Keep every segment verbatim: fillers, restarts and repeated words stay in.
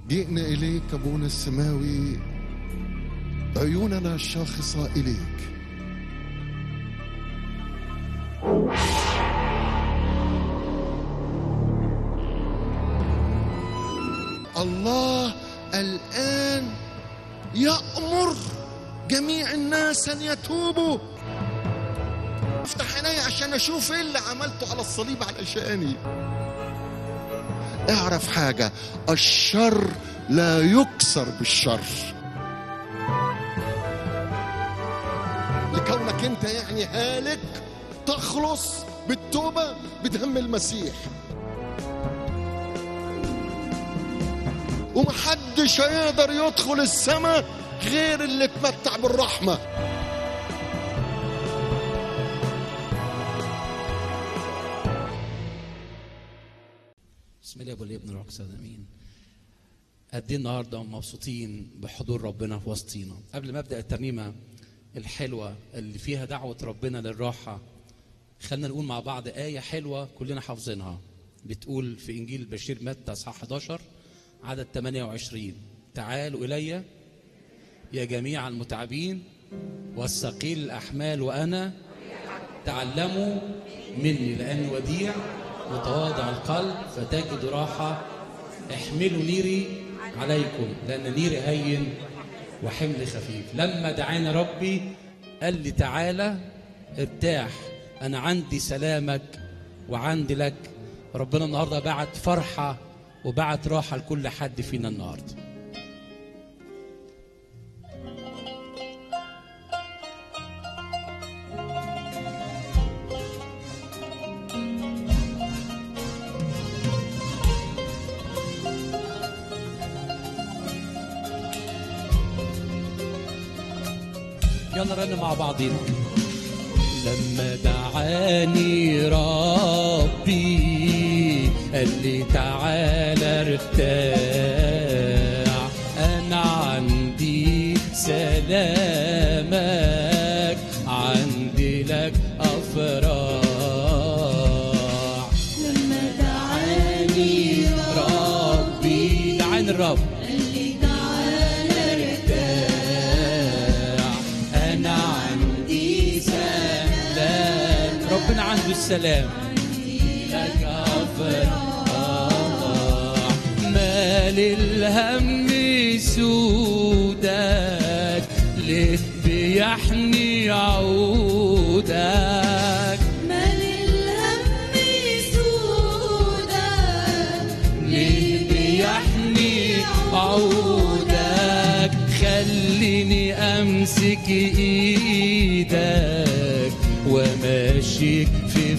جئنا إليك أبونا السماوي، عيوننا الشاخصة إليك. الله الآن يأمر جميع الناس أن يتوبوا. افتح عيني عشان أشوف إيه اللي عملته على الصليب علشاني. اعرف حاجة، الشر لا يكسر بالشر. لكونك انت يعني هالك تخلص بالتوبة بدم المسيح، ومحدش هيقدر يدخل السماء غير اللي اتمتع بالرحمة. بسم الله والابن والروح القدس امين. قد ايه النهارده مبسوطين بحضور ربنا في وسطينا. قبل ما ابدا الترنيمه الحلوه اللي فيها دعوه ربنا للراحه، خلينا نقول مع بعض ايه حلوه كلنا حافظينها، بتقول في انجيل البشير متى اصحاح احد عشر عدد ثمانية وعشرين: تعالوا الي يا جميع المتعبين والثقيل الاحمال وانا تعلموا مني لاني وديع متواضع القلب فتجدوا راحه. احملوا نيري عليكم لان نيري هين وحمل خفيف. لما دعاني ربي قال لي تعالى ارتاح، انا عندي سلامك وعندي لك. ربنا النهارده بعت فرحه وبعت راحه لكل حد فينا النهارده. يلا نرنم مع بعضينا. لما دعاني ربي قال لي تعالى ارتاح، انا عندي سلامك عندي لك افراح. لما دعاني ربي دعاني الرب ربنا عنده السلام لك أفراح. مال الهم سودك ليه بيحني عودك. مال الهم سودك ليه بيحني عودك. خليني أمسك إيدك وماشيك في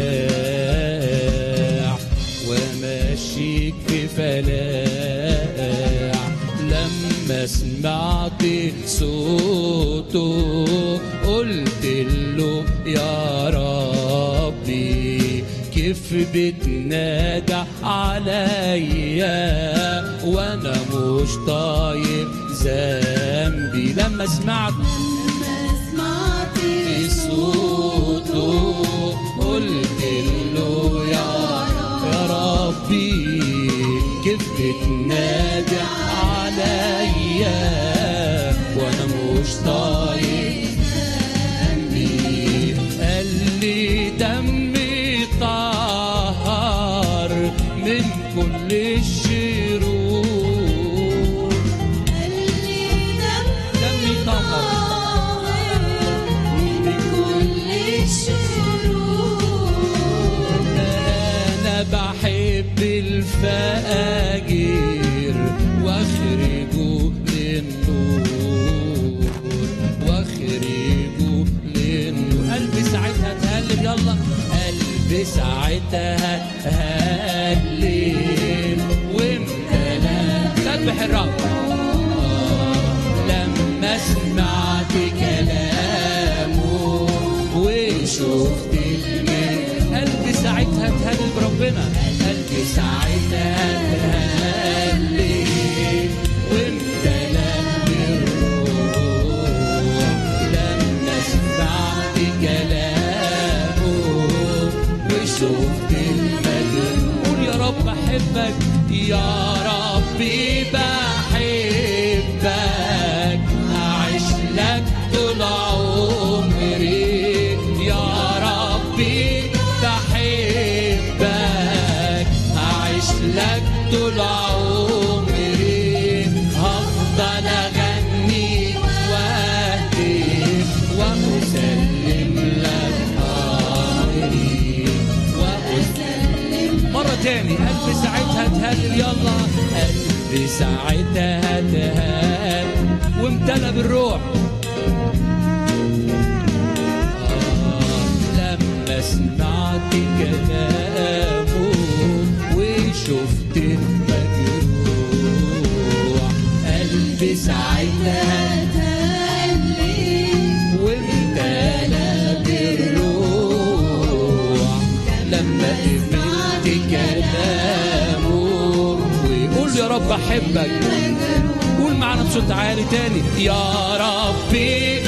فلاح وماشيك في فلاح. لما سمعت صوته قلت له يا ربي كيف بتنادى عليا وانا مش طايق ذنبي. لما سمعت صوته قلت له يا ربي كيف بتنادي عليا وانا مش طايق ذنبي. قال لي دمي طهر من كل الشرور. قال لي دمي طهر بحب الفقير واخرجه للنور واخرجه للنور. قلبي ساعتها تهلل، يلا قلبي ساعتها تهلل وامتلا سبح الرب. لما سمعت كلامه وشفت قلبي ساعتها تهلل بربنا. قلبي ساعتها تهلل وامتلا بالروح. لما سمعت كلامه وشفت المجد ساعتها تهاب وامتلأ بالروح. لما سمعت كلامه وشفت المجروح، قلبي ساعتها تهلل وامتلأ بالروح. لما قبلت كلامه وقول يا رب احبك، قول معنا بصوت عالي تاني، يا ربي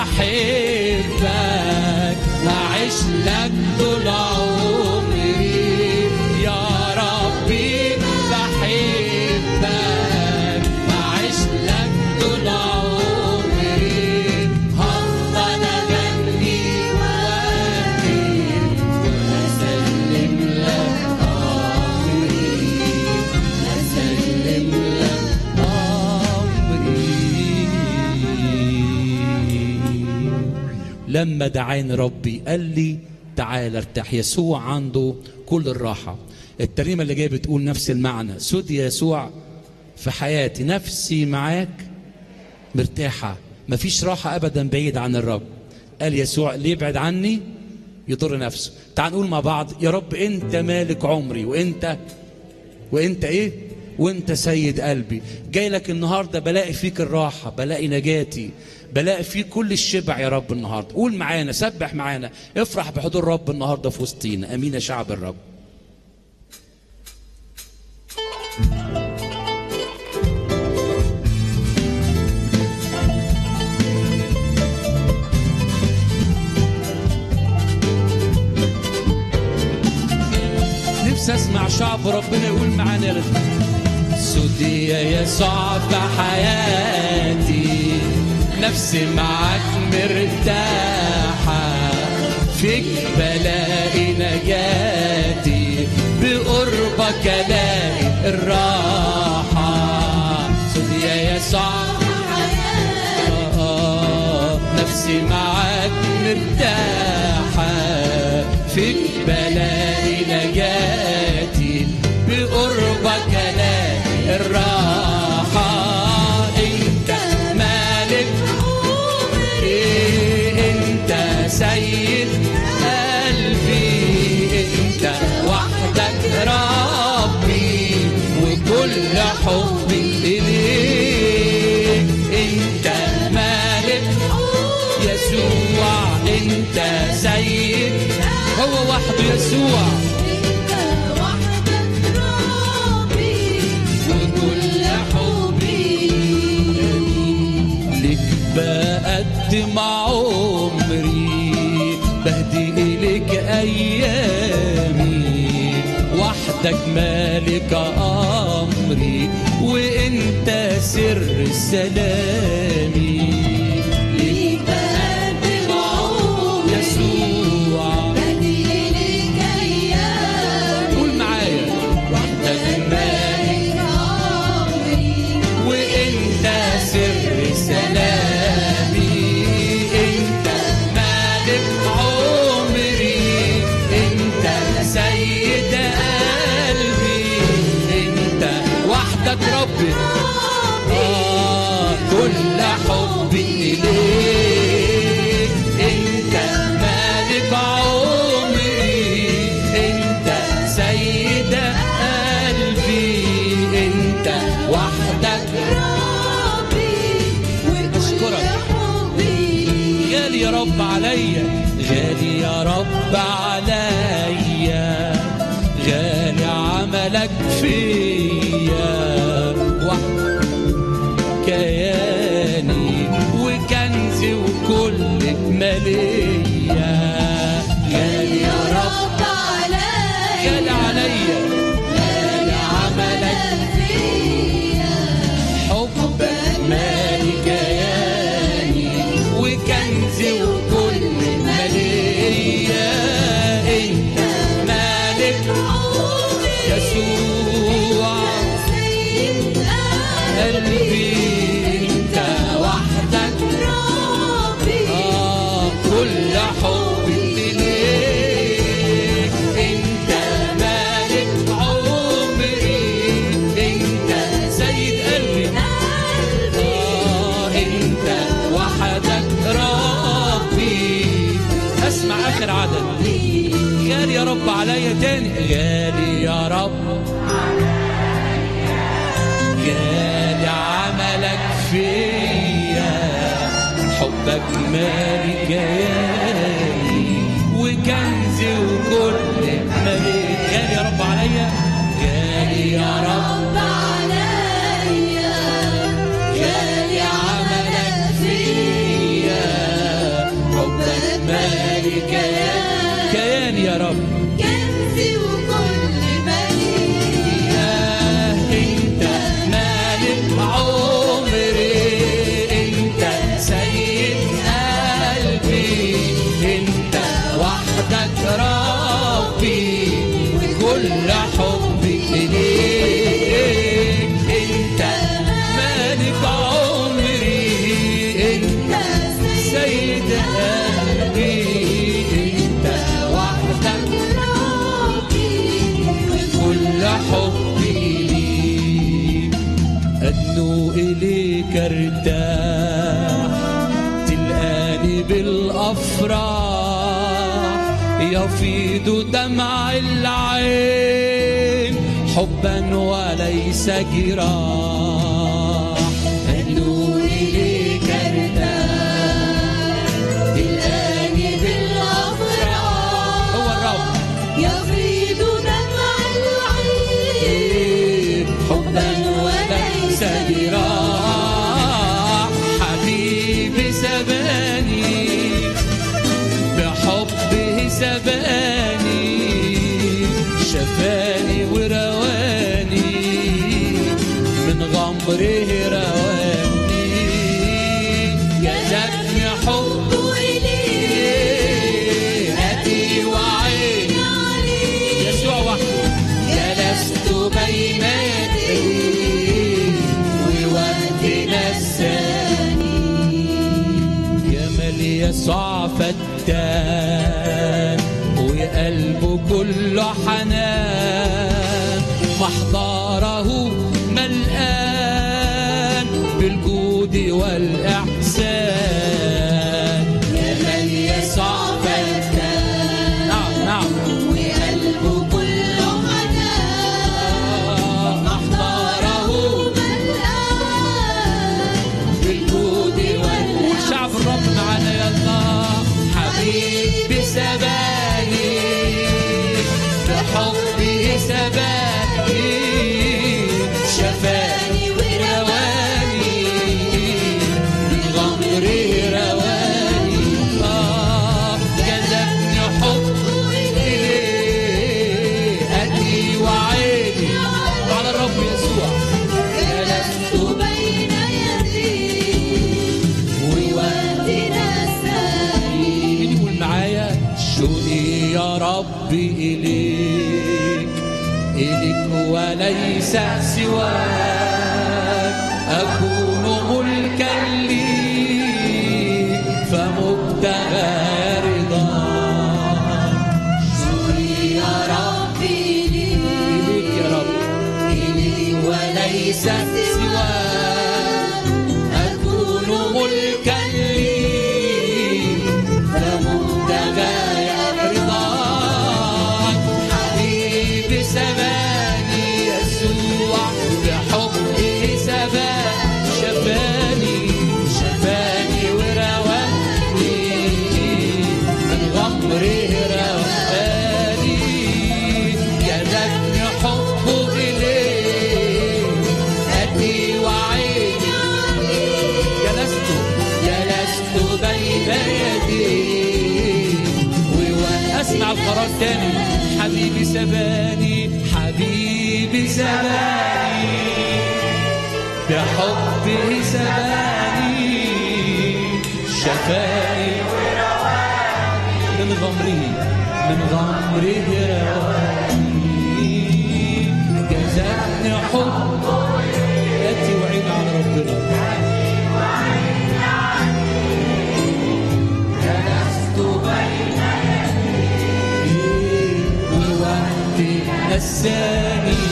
بحبك هعيش لك طول عمري. يا ربي بحبك هعيش لك طول عمري. هفضل اغني واهتف واسلم لك امري، اسلم لك لما دعاني ربي قال لي تعال ارتاح. يسوع عنده كل الراحة. الترنيمة اللي جاية بتقول نفس المعنى، سود يا يسوع في حياتي، نفسي معاك مرتاحة، مفيش راحة أبدا بعيد عن الرب. قال يسوع اللي يبعد عني يضر نفسه. تعال نقول مع بعض، يا رب أنت مالك عمري، وأنت وأنت إيه؟ وأنت سيد قلبي. جاي لك النهاردة بلاقي فيك الراحة، بلاقي نجاتي، بلاقي فيه كل الشبع يا رب النهارده. قول معانا، سبح معانا، افرح بحضور رب النهارده في وسطينا. امين يا شعب الرب. نفسي اسمع شعب ربنا يقول معانا يا رب، سودي يا يسوع في حياتي، نفسي معاك مرتاحة، فيك بلاقي نجاتي، بقربك الاقي الراحة. سودي يا يسوع نفسي معاك مرتاحة، فيك بلاقي نجاتي، بقربك الاقي الراحة. انت مالك انت سيد قلبي، انت وحدك ربي وكل حبي اليك. انت مالك يسوع، انت سيد، هو وحده يسوع، انت وحدك ربي وكل حبي لك بقدم عمري، بهدي إليك أيامي، وحدك مالك أمري، وإنت سر سلامي. ليك بقدم عمري يسوع بهدي إليك أيامي، قول معايا، وحدك مالك أمري وإنت سر سلامي. إنت مالك عمري، إنت سيد قلبي، إنت وحدك ربي، آه كل حبي إليك. إنت مالك عمري، إنت سيد قلبي، إنت وحدك ربي أشكرك. حبي. غالي يا رب عليا، غالي يا رب عليا، غالي عملك فيا، كياني وكنزي وكل ماليا. غالي يا رب عليا غالي عليا، غالي عملك فيا، حبك مالي كياني وكنزي وكل ماليا. انت مالك يسوع سيد قلبي، انت وحدك ربي آه كل حبي إليك. انت مالك عمري، انت سيد رب عليا تاني. غالي يا رب، غالي عملك فيا، حبك مالي كياني وكنزي وكل مالي. غالي يا رب عليا، غالي يا رب عليا، غالي عملك فيا، حبك مالي كياني كياني يا رب، كنزي وكل مالي. انت مالك عمري، انت سيد قلبي، انت وحدك ربي وكل حبي إليك. انت مالك عمري، انت سيد قلبي، انت وحدك كل حبي ليك. أدنو إليك ارتاح، تلقاني بالأفراح، يفيض دمع العين حبا وليس جراح. أدنو إليك ارتاح، تلقاني بالأفراح، هو الرب يفيض دمع العين حبا وليس جراح. حبيبي سباني بحبه سباني، شفاني ورواني من غمره رواني. جذبني حبه إليه، هاتي وعيني يسوع وحده. جلست بين يديه ووقت نساني. جمال يسوع فتان وقلبه كله حنان، محضره ملآن بالجود والإحسان. جمال يسوع فتان، نعم نعم، وقلبه كله حنان، محضره ملآن بالجود وال- والشعب الرب معانا يلا. حبيبي سباني بحبه سباني، شفاني ورواني من غمره رواني. آه جذبني حبه إليه، أدي وعيني على الرب يسوع. جلست بين يديه ووقت نساني. مين يقول معايا؟ شوقي يا رب إليك، إليك وليس سواك، أكون ملكا ليك فمبتغى رضاك. شوقي يا رب إليك، إليك يا رب، إليك وليس سواك، أكون ملكا ليك فمبتغى رضاك. حبيبي سباني يسوع بحبه سباني، شفاني شفاني ورواني من غمره رواني. جذبني حبه إليه، أدي وعيني. جلست جلست بين يديه وأسمع القرار تاني. حبيبي سباني، حبيبي سباني بحبه سباني، شفاني من غمره من غمره رواني. جذبني حبه، أتي وعين على ربنا. جلست بين يديه ووقت نساني.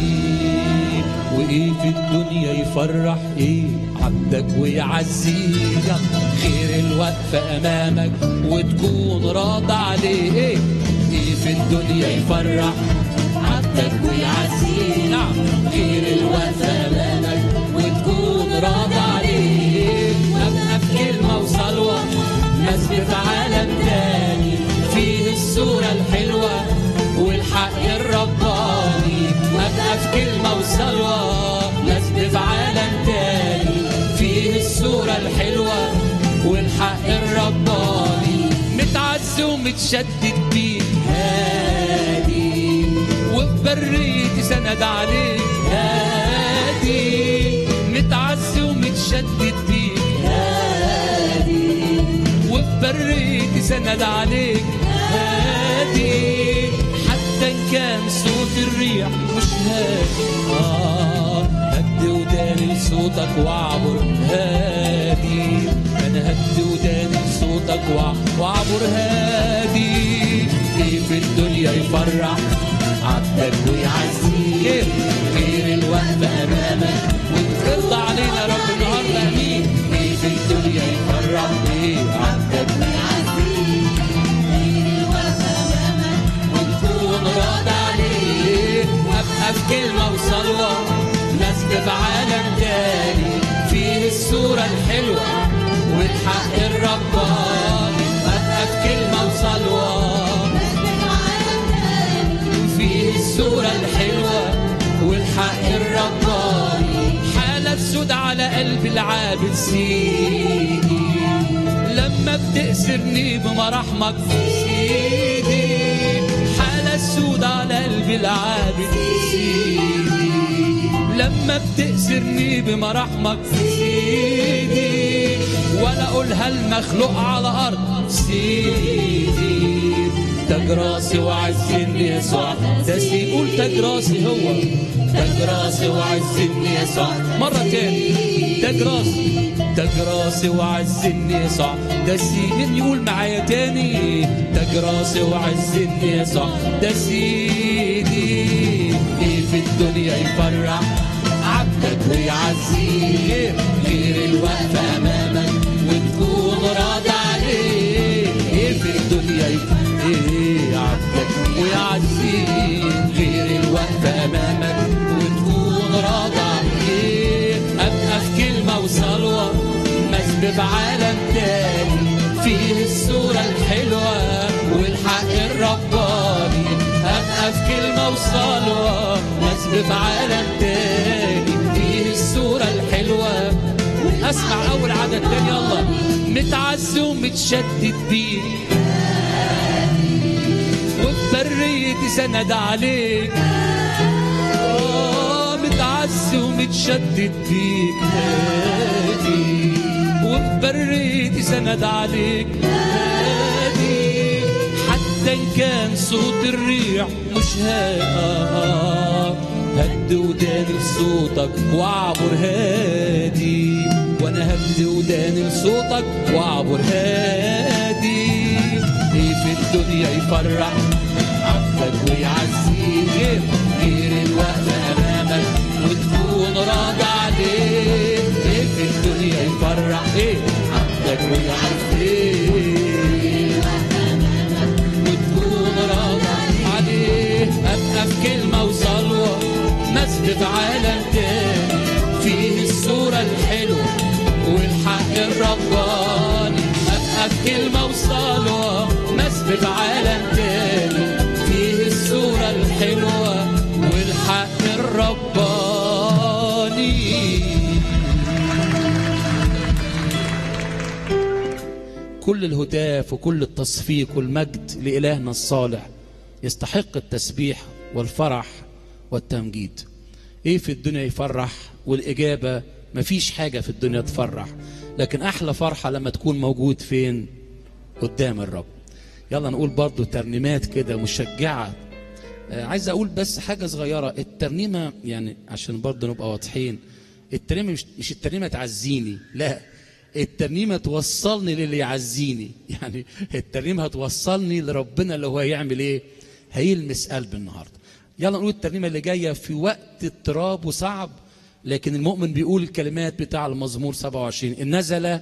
وايه في الدنيا يفرح ايه عبدك ويعزيك، خير الوقف امامك وتكون راضى عليه. ايه ايه في في الدنيا يفرح عبدك ويعزيك؟ نعم غير الوقت امامك وتكون راضي عليك. ابقى في كلمه وصلوه مسبي في عالم تاني فيه الصوره الحلوه والحق الرباني. ابقى في كلمه وصلوه مسبي في عالم تاني فيه الصوره الحلوه والحق الرباني. متعز ومتشدد بيك هادي وفي بريتي سند عليك هادي. متعز ومتشدد بيك هادي وفي بريتي سند عليك هادي. حتى ان كان صوت الريح مش هادي آه هدي وداني لصوتك واعبر هادي. انا هدي وداني لصوتك واعبر هادي. ايه في الدنيا يفرح عبدك ويعزيك؟ غير الوقت امامك وترضى علينا رب النهارده امين. ايه في الدنيا يفرح ايه عبدك ويعزيك؟ غير الوقت امامك وتكون راضي عليك. ابقى في كلمه وصلوه مسبي في عالم تاني فيه الصوره الحلوه والحق الرباني. ابقى في كلمه وصلوه فيه الصورة الحلوة والحق الرباني. حالة سود على قلب العابد سيدي لما بتأسرني بمراحمك سيدي. حالة سود على قلب العابد سيدي لما بتأسرني بمراحمك سيدي. ولا أقولها المخلوق على أرض سيدي. تاج راسي وعزني يسوع ده سي. قول تاج راسي هو تاج راسي وعزني يسوع مرة تاني. تاج راسي تاج راسي وعزني يسوع ده سي. مين يقول معايا تاني؟ تاج راسي وعزني يسوع ده سيدي. ايه في الدنيا يفرح عبدك ويعزيك؟ غير الوقت امامك وتكون راضي عليك. ايه في الدنيا يفرح ايه عبدك ويعزيك؟ غير الوقت امامك وتكون راضي عليك. ابقى في كلمه وصلوه مسبي في عالم تاني فيه الصوره الحلوه والحق الرباني. ابقى في كلمه وصلوه مسبي في عالم تاني فيه الصوره الحلوه. اسمع اول عدد تاني يلا. متعز ومتشدد بيك وفي بريتي سند عليك آه. متعز ومتشدد بيك هادي وفي بريتي سند عليك هادي. حتى ان كان صوت الريح مش هادي هد وداني لصوتك واعبر هادي. وانا هد وداني لصوتك واعبر هادي. ايه في الدنيا يفرح عبدك ويعزيك؟ غير الوقت امامك وتكون راضي عليك. ايه في الدنيا يفرح ايه عبدك ويعزيك؟ وتكون راضي عليه. ابقى في كلمه وصلوه مسبي في عالم تاني فيه الصوره الحلوه والحق الرباني. ابقى في كلمه وصلوه مسبي في عالم تاني فيه الصوره الحلوه والحق الرباني. كل الهتاف وكل التصفيق والمجد لإلهنا الصالح يستحق التسبيح والفرح والتمجيد. ايه في الدنيا يفرح؟ والإجابة مفيش حاجة في الدنيا تفرح، لكن أحلى فرحة لما تكون موجود فين؟ قدام الرب. يلا نقول برضو ترنيمات كده مشجعة. آه عايز أقول بس حاجة صغيرة. الترنيمة يعني عشان برضو نبقى واضحين، الترنيمة مش, مش الترنيمة تعزيني، لا، الترنيمة توصلني للي يعزيني. يعني الترنيمة هتوصلني لربنا اللي هو هيعمل ايه؟ هيلمس قلب النهاردة. يلا نقول الترنيمة اللي جاية في وقت اضطراب وصعب، لكن المؤمن بيقول الكلمات بتاع المزمور سبعة وعشرين: إن نزل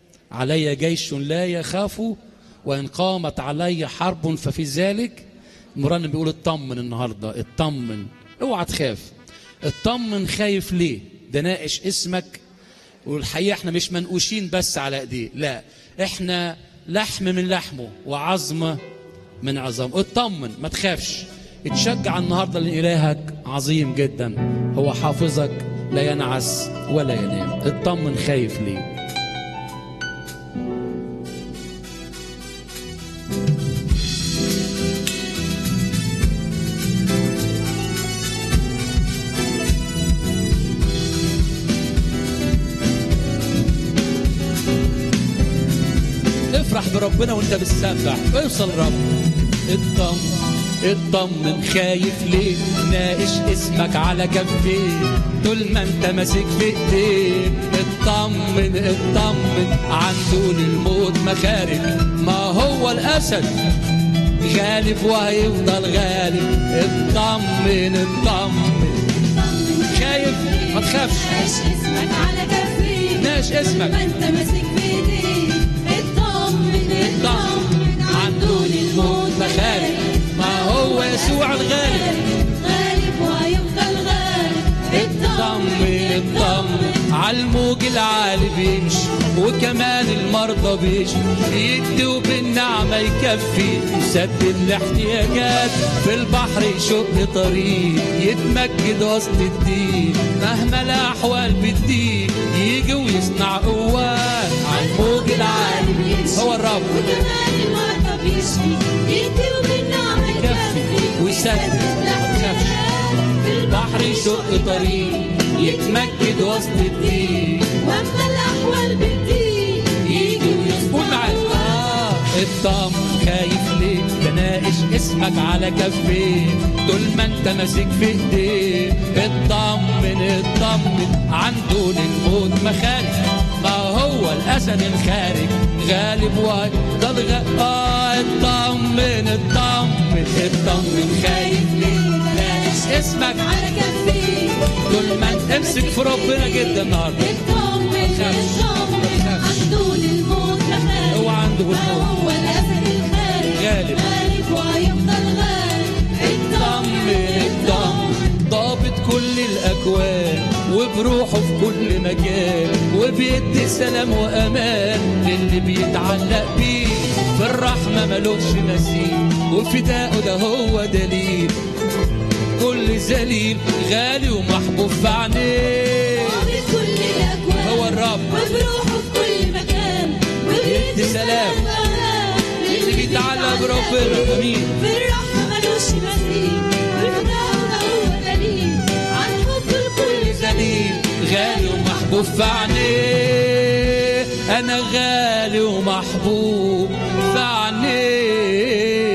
علي جيش لا يخاف، وإن قامت علي حرب ففي ذلك المرنم بيقول اطمن النهارده، اطمن، اوعى تخاف. اطمن، خايف ليه؟ ده ناقش اسمك. والحقيقه احنا مش منقوشين بس على ايديه، لا احنا لحم من لحمه وعظمه من عظامه. اطمن، ما تخافش، اتشجع النهارده لان الهك عظيم جدا، هو حافظك لا ينعس ولا ينام. اطمن، خايف ليه؟ افرح بربنا وانت بتسبح، اوصل رب. اطمن اطمن، خايف ليه؟ ناقش اسمك على كفيه طول ما انت ماسك في ايديه. اطمن اطمن، عن دون الموت مخارج، ما هو الاسد غالب وهيفضل غالب. اطمن اطمن، خايف ما تخافش، ناقش اسمك على كفيه ناقش اسمك ما انت ماسك في ايديه. اطمن اطمن، عن دون الموت مخارج، ما هو يسوع الغالب غالب وهيفضل غالب. اطمن اطمن، عالموج العالي بيمشي وكمان المرضى بيشفي، يدي بالنعمة يكفي، يسدد الاحتياجات في البحر، يشق طريق، يتمجد وسط الدين مهما الأحوال بتضيق، يجي ويصنع قوات. عالموج العالي بيمشي هو الرب وكمان المرضى بيشفي، يدي بالنعمة يكفي، ويسدد في البحر، يشق طريق، يتمجد وسط الدين واما الاحوال بتضيق يجي قول معايا. آه اطمن، خايف ليه؟ ده ناقش اسمك على كفيه طول ما انت ماسك في ايديه. اطمن اطمن، عن دون الموت مخارج، ما هو الاسد الخارج غالب وهيفضل غالب. اه اطمن اطمن اطمن، خايف ليه؟ ناقش اسمك على كفيه طول ما انت امسك في ربنا جدا النهارده. اطمن اطمن، عن دون الموت مخارج، هو عنده ما الموت هو الاسد الخارج غالب غالب وهيفضل غالب. اطمن اطمن، ضابط كل الاكوان وبروحه في كل مكان، وبيدي سلام وامان للي بيتعلق بيه، في الرحمه ملوش مثيل، وفداءه ده هو دليل كل ذليل، غالي ومحبوب في عينيه. ضابط كل الاكوان هو الرب وبروحه في كل مكان، وبيدي سلام اللي بيتعلق بربنا. امين. في الرحمة ملوش مثيل، وفداءه هو دليل عن حب الكل ذليل، غالي ومحبوب في عينيه. انا غالي ومحبوب في عينيه.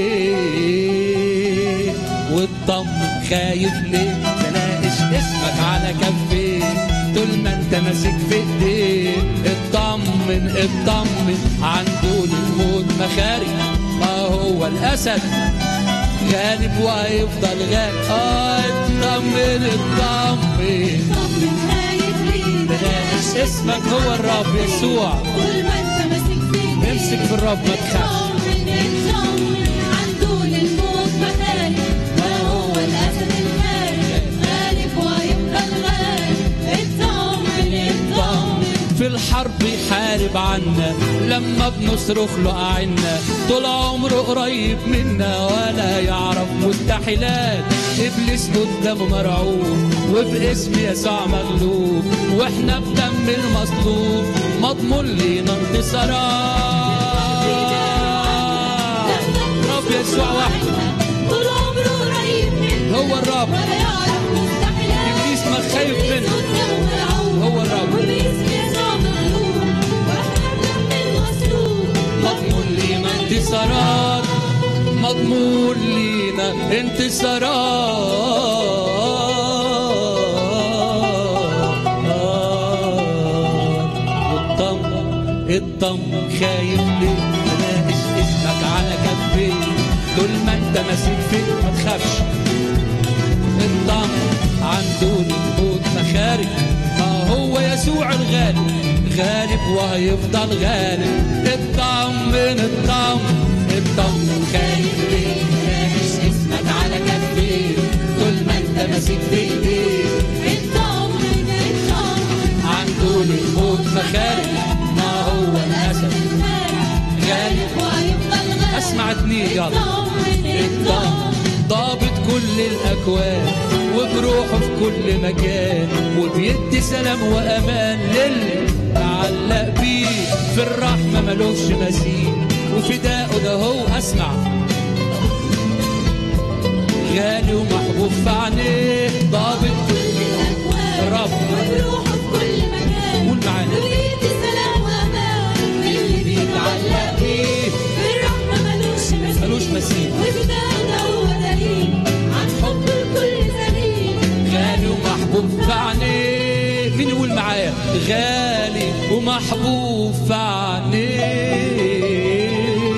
واطمن، خايف ليه؟ تناقش اسمك على كفيه طول ما انت ماسك في ايديه. اطمن اطمن، عن دون الموت مخارج، ما هو الاسد غالب وهيفضل غالب. اه اطمن اطمن، اطمن، خايف ليه؟ تناقش اسمك هو الرب يسوع. طول ما انت ماسك في ايديه. امسك في الرب ما تخافش. اطمن اطمن، عن دون الموت مخارج، ما هو الاسد الخارج غالب وهيفضل غالب. اطمن اطمن، في الحرب يحارب عنا لما بنصرخ له أعنا، طول عمره قريب منا ولا يعرف مستحيلات. إبليس قدامه مرعوب وباسم يسوع مغلوب، واحنا بدم المصلوب مضمون لينا انتصارات. رب يسوع وحده طول عمره قريب منه هو الرب، ولا يعرف مستحيلات. إبليس ما خايف منه هو الرب، مضمون لينا انتصارات، مضمون لينا انتصارات. اطمن اطمن، خايف ليه؟ تناقش اسمك على كفيه طول ما انت ماسك فيه، ما تخافش. اطمن، عن دون الموت مخارج، ما هو يسوع الغالب غالب وهيفضل غالب. اطمن اطمن اطمن، خايف ليه؟ ماسك في ايديه. اطمن اطمن عنده للموت مخارج، ما هو الاسد غالب وهيفضل غالب. اسمع اتنين يلا. اطمن اطمن ضابط كل الاكوان وبروحه في كل مكان، وبيدي سلام وامان للي تعلق بيه. في الرحمه ملوش مثيل وفداءه ده هو اسمع غالي ومحبوب في عينيه. ضابط كل الأكوان رب وبروحه في كل مكان، قول معانا. وبيدي سلام وأمان للي بيتعلق بيه. بالرحمة ملوش مثيل ملوش مثيل وفداءه هو دليل عن حب الكل ذليل. غالي ومحبوب في عينيه. مين يقول معايا؟ غالي ومحبوب في عينيه.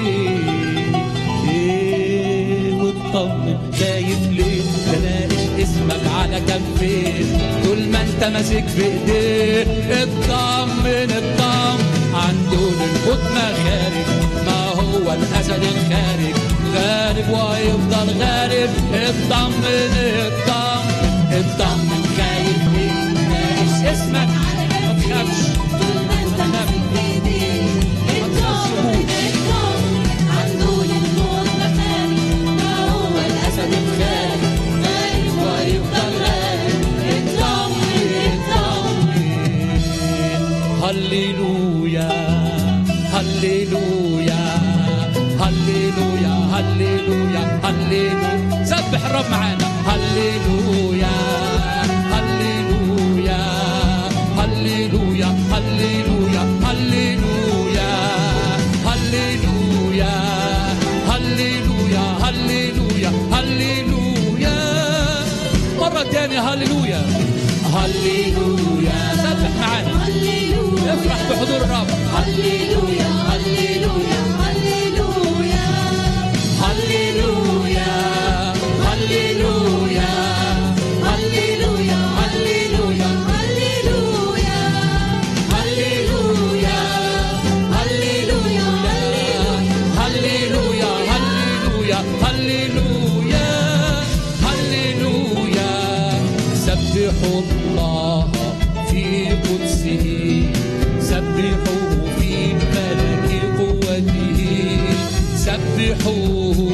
واطمن خايف ليه؟ تناقش اسمك على كفين طول ما انت ماسك في ايديه. اطمن اطمن عنده للموت مخارج، ما هو الاسد الخارج غالب وهيفضل غالب. اطمن اطمن اطمن خايف ليه؟ تناقش اسمك ما تخافش طول ما انت ماسك بايديه. اطمن اطمن عنده للموت مخارج، ما هو الأسد الخارج غالب وهيفضل غالب. اطمن اطمن هللويا هللويا هللويا هللويا هللويا. سبح الرب معانا. هللويا هللويا هللويا هللويا هللويا هللويا هللويا هللويا هللويا. مرة تانية هللويا هللويا. سبح معانا. هللويا افرح بحضور الرب. هللويا هللويا هللويا هللويا هللويا هللويا هللويا هللويا هللويا هللويا هللويا هللويا هللويا هللويا. سبحوا الله في قدسه، سبحوه في ملك قوته، سبحوه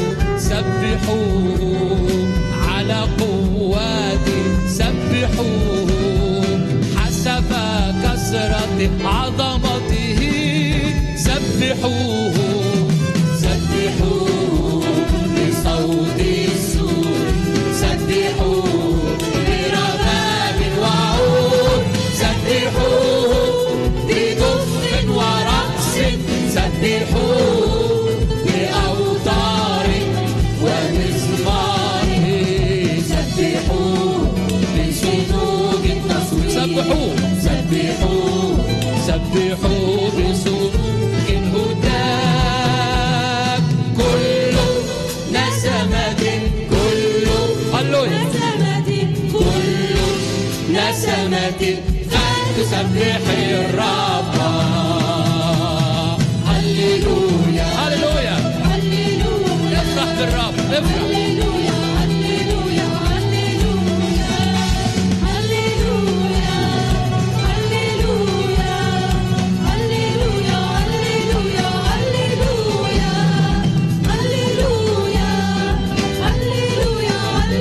سبحوه على قواته، سبحوه حسب كثرة عظمته، سبحوه سبحوه بصوت السور، سبحوه برباب وعود، سبحوه بدف ورقص، سبحوه بأوتار ومزمار، سبحوه بصدوق التصوير، سبحوه سبحوه سبحوه بصدوق الهتاف، كله نسمة، كله هللويا، كله نسمة تسبح الرب. هللويا هللويا هللويا. افرح بالرب افرح. هللويا هللويا هللويا هللويا هللويا هللويا هللويا هللويا هللويا هللويا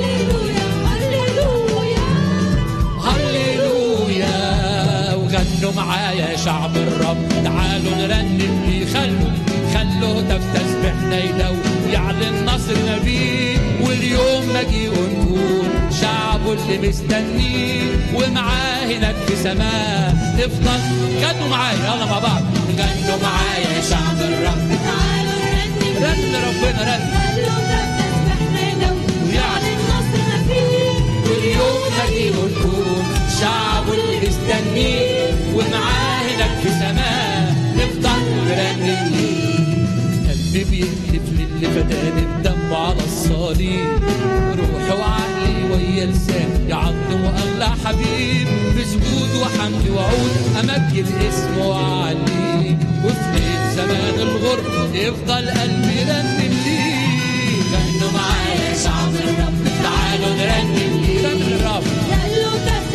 هللويا هللويا. وغنوا معايا يا شعب الرب، تعالوا نرنم ليه، خلوا خلوا هتف تسبحنا يلو ويعلن نصرنا بيه، واليوم نجي ونكون شعبه اللي مستنيه، ومعاه هناك في سماه نفضل. غنوا معايا يلا مع بعض، غنوا معايا يا شعب الرب، تعالوا نرنم رن ربنا رن، خلوا هتف تسبحنا يلو ويعلن نصرنا فيه، واليوم نجي ونكون شعبه اللي مستنيه، ومعاه هناك في سماه نفضل نرنم ليه. قلبي بيهتف للي فداني بدمه على الصليب، روحي وعقلي ويا لسان يعظم واغلى حبيب، بسجود وحمد وعود امجد اسمه وعليه، وفي ليل زمان الغرب يفضل قلبي يرنم ليه. غنوا معايا يا شعب الرب، تعالوا نرنم ليه،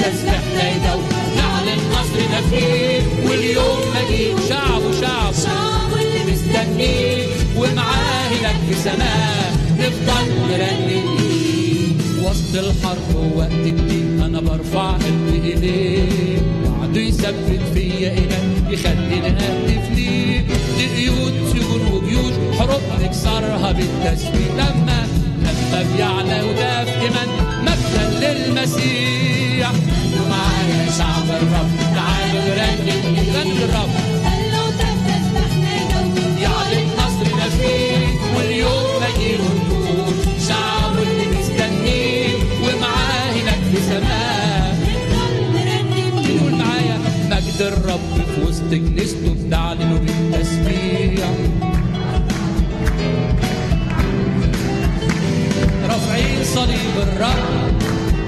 تسبحنا يدور نعلن نصرنا فيه واليوم مجيد شعب وشعب شعب اللي مستنيه ومعاه هناك في سماه نفضل نرنم ليه وسط الحرب ووقت الدين انا برفع قلبي اليه وعده يثبت فيا اله يخليني اهتف ليه دي قيود سجون وجيوش حروب نكسرها بالتسبيح لما لما بيعلى ودافئا مجدا للمسيح ومعايا شعب الرب تعالوا نرنم نرنم الرب قالوا تسبحنا يدور يعلن نصرنا فيه واليوم مجيء النور شعب اللي مستنيه ومعاه هناك في سماه نفضل نرنم نقول معايا مجد الرب في وسط كنيسته بتعلنه بالتسبيح رافعين صليب الرب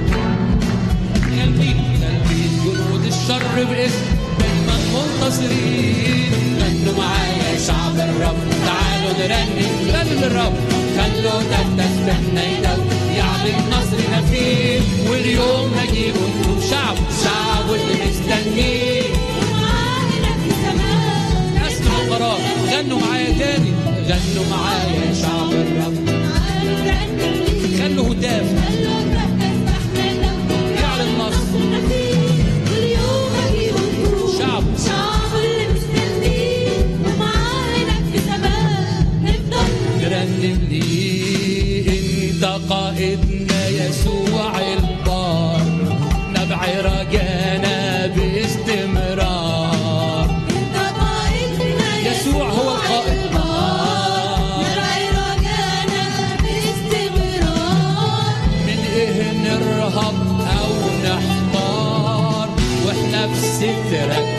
خالدين خالدين جنود الشر باسم دايما منتصرين غنوا معايا يا شعب الرب تعالوا نرنم نرنم الرب خلوا تسبحنا يدور يعلن نصرنا فيه واليوم نجيب النور شعب شعب اللي مستنيه ومعاه هناك في سماه اسمع القرار غنوا معايا تاني غنوا معايا يا شعب الرب تعالوا نرنم ليه خلوا هتاف قالوا تسبحنا يدور يعلن نصر واليوم مجيء النور شعب شعب اللي مستنيه ومعاه هناك في سماه نفضل نرنم ليه انت قائدنا يسوع البار نبع رجانا باستمرار انت قائدنا يسوع هو القائد نرعي رجانا باستمرار من ايه نرهب او نحتار واحنا في سترك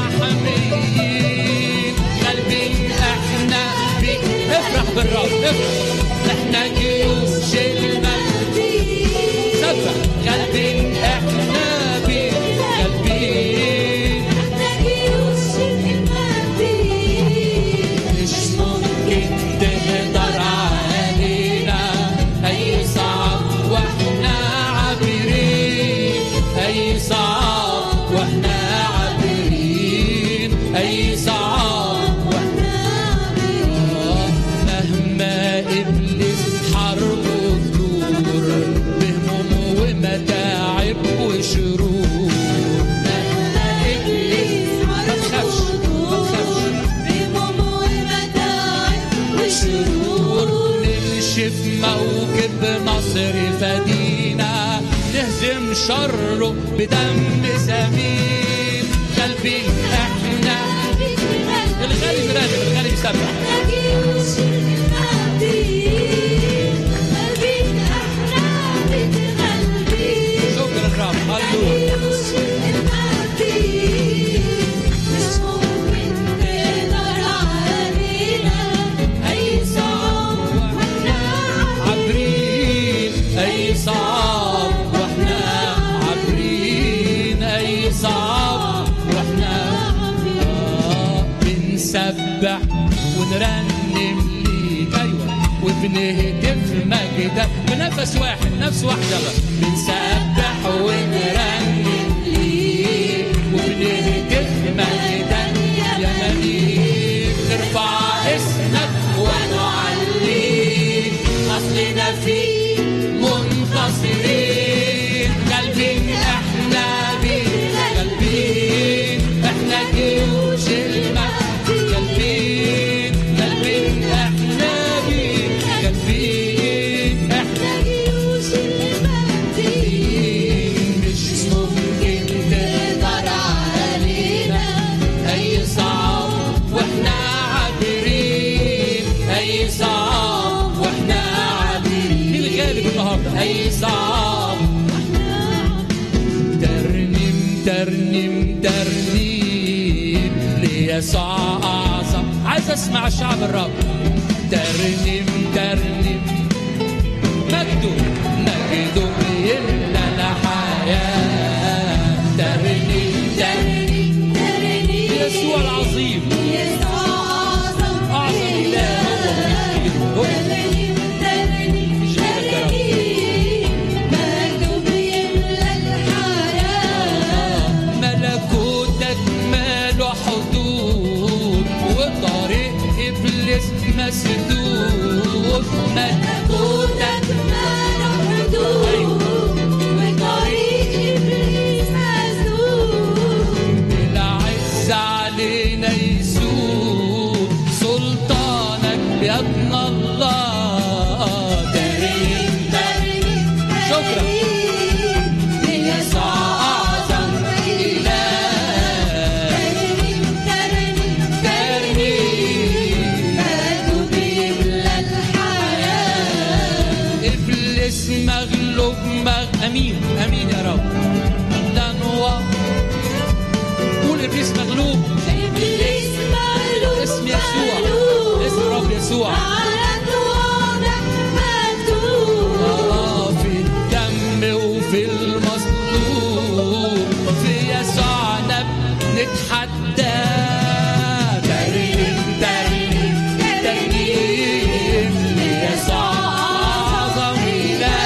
محميين قلبي احنا بيك افرح بالرب افرح احنا جيوش المجد سبح قلبي احنا بيك قلبي مش ممكن تقدر علينا اي صعب واحنا عابرين اي صعب واحنا عابرين اي صعب واحنا عابرين مهما ابليس حرب وجور بهموم ومتاعب وشرور مهما ابليس ما تخافش ما تخافش شرور نمشي في موكب نصر فدينا نهزم شره بدم ثمين قلبي احنا الغالي راجل الغالي بيسبح شكرا الرب هللويا عابرين اي صعب واحنا عابرين اي صعب واحنا آه بنسبح ونرنم ليك ايوه وبنهتف مجدك بنفس واحد نفس واحده بقى بنسبح ونرنم ليك وبنهتف مجدك يا مليك نرفع اسمك ونعليك اصلنا فيك منتصرين قلبي احنا بيك قلبي احنا جيوش المجد قلبي قلبي احنا بيك قلبي احنا جيوش المجد مش ممكن تقدر علينا اي صعب واحنا عابرين اي صعب واحنا عابرين مين الغالب النهارده اي صعب ترنم ترنم ترنيم ليسوع اعظم عايز اسمع شعب الرب ترنم ترنم مجده مجده بيملى الحياة ترنم ترنم يسوع العظيم أعظم إله هو مسدود ملكوتك ماله حدود وطريق إبليس مسدود العز علينا يسوق سلطانك بيدنا الله ترنيم ترنيم شكرا ليسوع أعظم إله ترنيم ترنيم ترنيم مجده بيملى الحياة إبليس مغلوب مغ أمين أمين يا رب ده نوع قول إبليس مغلوب إبليس مغلوب اسم يسوع مغلوب اسم رب يسوع على الواضح مكتوب آه في الدم وفي المصلوب في يسوعنا بنتحدى ترنيم ترنيم ترنيم ليسوع أعظم إله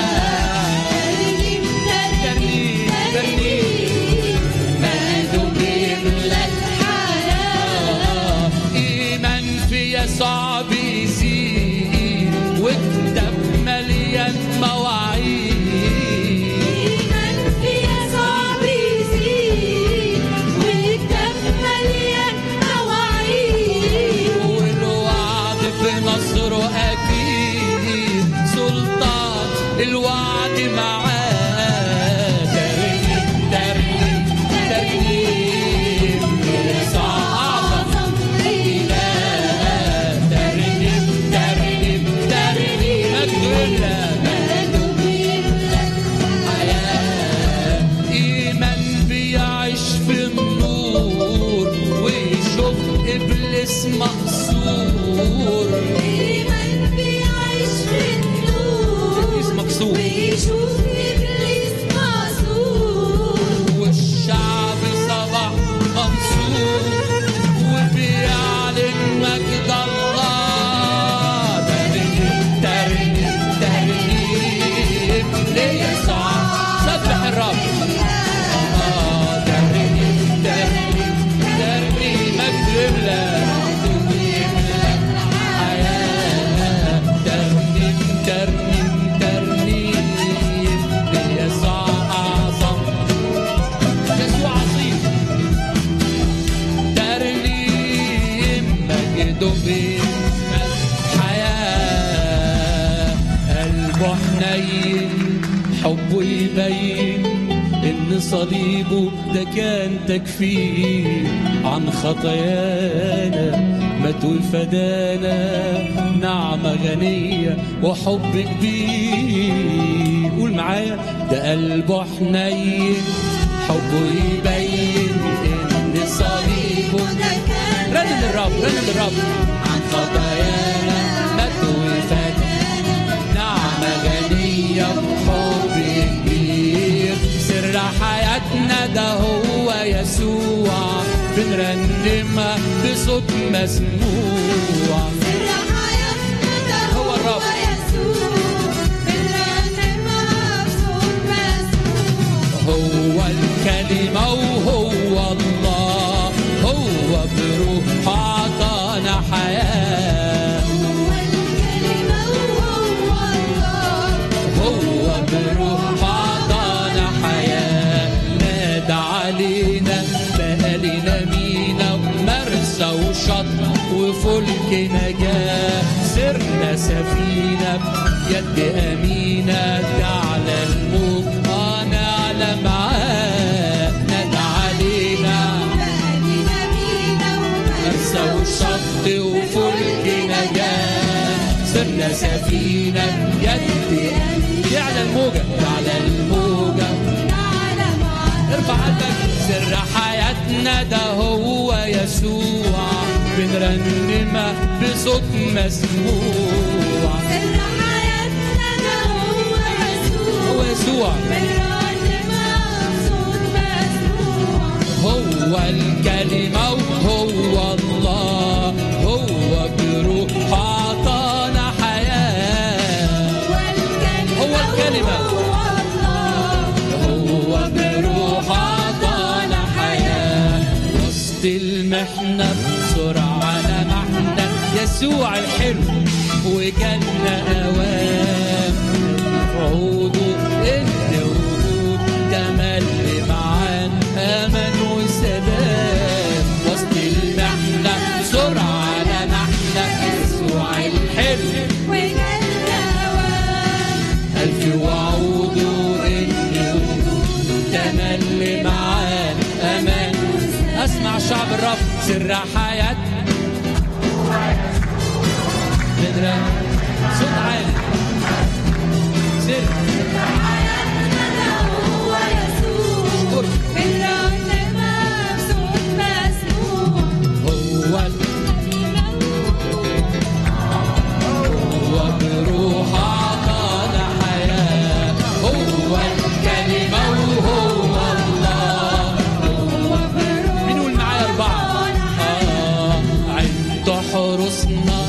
ترنيم ترنيم ترنيم مجده بيملى الحياة إيمان في يسوع بيزيد والكتاب مليان مواعيد إيمان في يسوع بيزيد والكتاب مليان مواعيد والوعد بنصره أكيد سلطان الوعد معاه ترنيم ترنيم ترنيم يسوع أعظم إله ترنيم ترنيم ترنيم مجده مجده بيملى الحياة إيمان بيعيش في النور ويشوف إبليس مقصور إيمان بيعيش في النور إبليس مكسور ويشوف إبليس معصور والشعب صبح منصور وبيعلن مجد الله ترنيم ترنيم ترنيم ليسوع سبح الرب آه ترنيم ترنيم ترنيم مجد يملى الحياة ترنيم ترنيم ترنيم ليسوع أعظم يسوع عظيم ترنيم مجده بيملى الحياة قلبه حنين حبه يبين إن صليبه ده كان تكفير عن خطايانا مات وفدانا نعمة غنية وحب كبير قول معايا ده قلبه حنين حبه يبين إن صليبه وده كان رنم الرب رنم الرب عن خطايانا مات وفدانا نعمة غنية وحب كبير سر حياتنا ده هو يسوع بنرنمها بصوت مسموع سر حياتنا ده هو الرب. يسوع بنرنمها بصوت مسموع هو الكلمة وهو الله هو بروح أعطانا حياة هو الكلمة وهو الله هو بروح أعطانا حياة نادى علينا بقى لنا مينا ومرسى وشط وفلك نجاة سرنا سفينة بيد أمينة تعلى الموج أنا على معاه نادى علينا بقينا بينا مرسى وشط وفلك نجاة سرنا سفينة بيد يعلى الموجة يعلى الموجة ومعنا معاه ارفع قلبك سر حياتنا ده هو يسوع بنرنمها بصوت مسموع سر حياتنا ده هو يسوع هو يسوع بنرنمها بصوت مسموع هو الكلمة وهو الله هو بروح أعطانا حياة هو الكلمة هو بروح أعطانا حياة وسط المحنة بسرعة لمحنا يسوع الحلو وجالنا أوام عوده إنت وجود تملي معان أمان وسلام وسط المحنة بسرعة على محنة يسوع الحلو وجالنا أوام ألف وعوده إنت وجود تملي معان أمان. أسمع شعب الرب سر حياتنا صوت عالي سر حياتنا ده هو يسوع بالرنمة بصوت مسموع هو هو بروح أعطانا حياة هو الكلمة وهو الله هو بروح مين يقول معايا أربعة آه عند حرسنا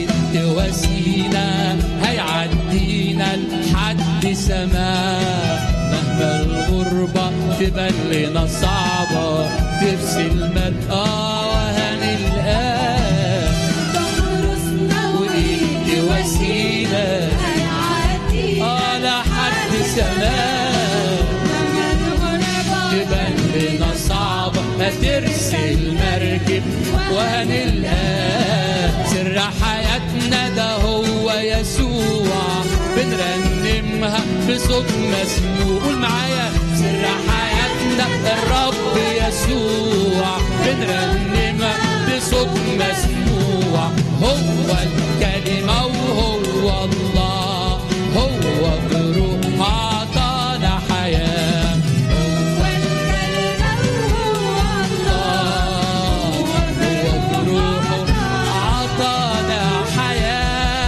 وسيلة هيعدينا لحد سماء مهما الغربة تبان لنا صعبة ترسل ملقى وهنلقاه تحرسنا وإنت وسيلة هيعدينا آه لحد سماء مهما الغربة تبان لنا صعبة هترسل مركب وهنلقاه. سر حياتنا ده هو يسوع بنرنمها بصوت مسموع. قول معايا سر حياتنا الرب يسوع بنرنمها بصوت مسموع. هو الكلمة وهو الله هو بروح أعطانا حياة هو الكلمة وهو الله هو بروحه أعطانا حياة.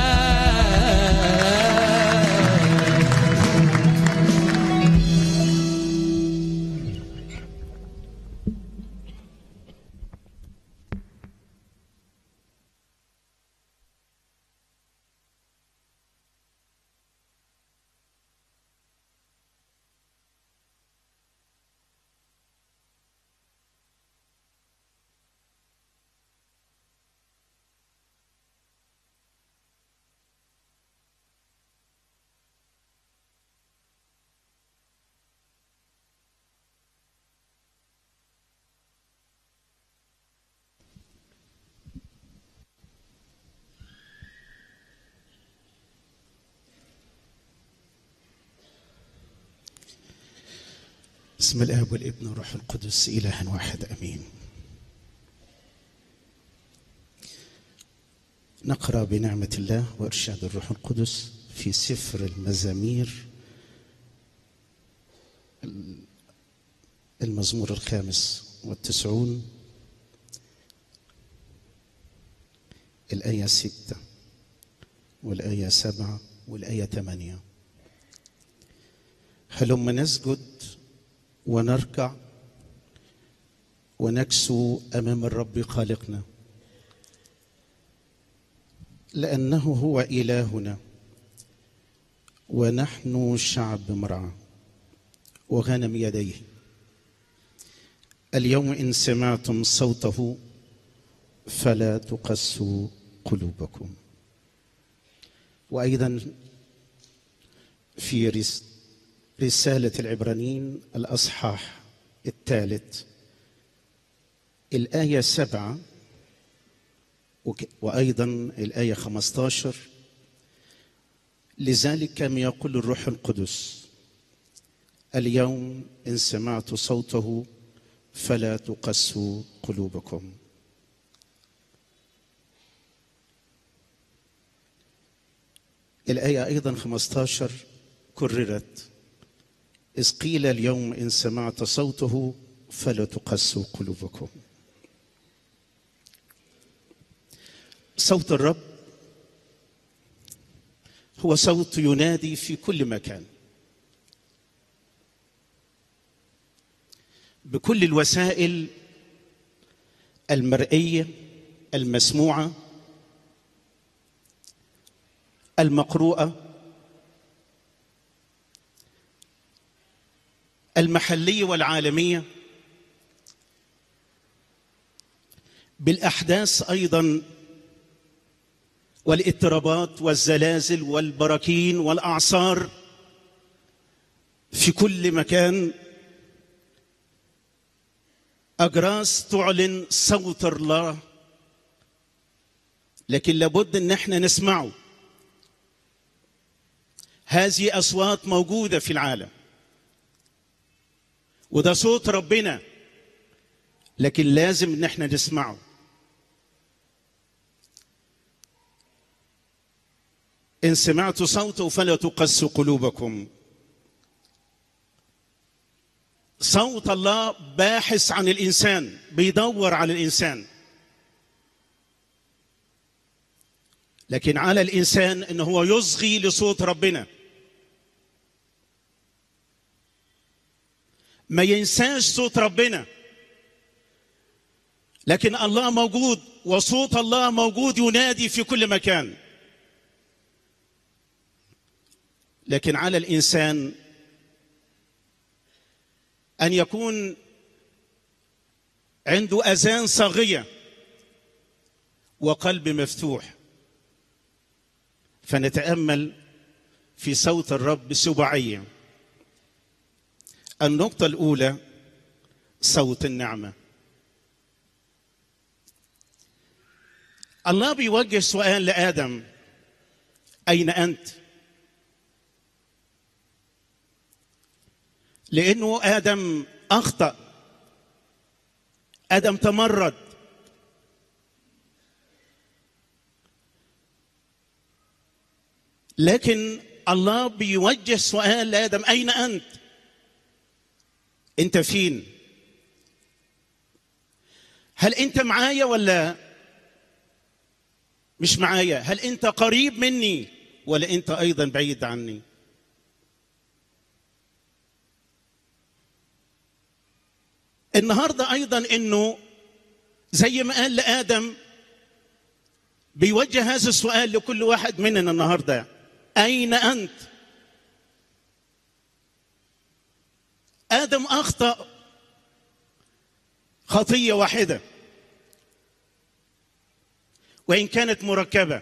بسم الآب والابن والروح القدس إله واحد أمين. نقرأ بنعمة الله وإرشاد الروح القدس في سفر المزامير المزمور الخامس والتسعون الآية ستة والآية سبعة والآية ثمانية. هلما نسجد ونركع ونكسو أمام الرب خالقنا لأنه هو إلهنا ونحن شعب مرعى وغنم يديه. اليوم إن سمعتم صوته فلا تقسوا قلوبكم. وأيضا في رسالة العبرانيين الأصحاح الثالث الآية سبعة وأيضا الآية خمسة عشر لذلك كما يقول الروح القدس اليوم إن سمعت صوته فلا تقسوا قلوبكم. الآية أيضا خمسة عشر كررت إذ قيل اليوم إن سمعت صوته فلا تقسوا قلوبكم. صوت الرب هو صوت ينادي في كل مكان بكل الوسائل المرئية المسموعة المقروءة المحلية والعالمية بالأحداث أيضا والاضطرابات والزلازل والبراكين والأعصار في كل مكان. أجراس تعلن صوت الله، لكن لابد ان احنا نسمعه. هذه أصوات موجودة في العالم، وده صوت ربنا، لكن لازم ان احنا نسمعه. إن سمعت صوته فلا تقسوا قلوبكم. صوت الله باحث عن الإنسان، بيدور على الإنسان، لكن على الإنسان إن هو يصغي لصوت ربنا، ما ينساش صوت ربنا. لكن الله موجود، وصوت الله موجود ينادي في كل مكان، لكن على الإنسان أن يكون عنده أذان صاغية وقلب مفتوح. فنتأمل في صوت الرب بسباعية. النقطة الأولى صوت النعمة. الله بيوجه سؤال لآدم: أين أنت؟ لأنه آدم أخطأ، آدم تمرد، لكن الله بيوجه سؤال لآدم: أين أنت؟ أنت فين؟ هل أنت معايا ولا مش معايا؟ هل أنت قريب مني ولا أنت أيضا بعيد عني؟ النهاردة أيضا إنه زي ما قال لآدم بيوجه هذا السؤال لكل واحد مننا النهاردة: أين أنت؟ آدم أخطأ خطية واحدة، وإن كانت مركبة.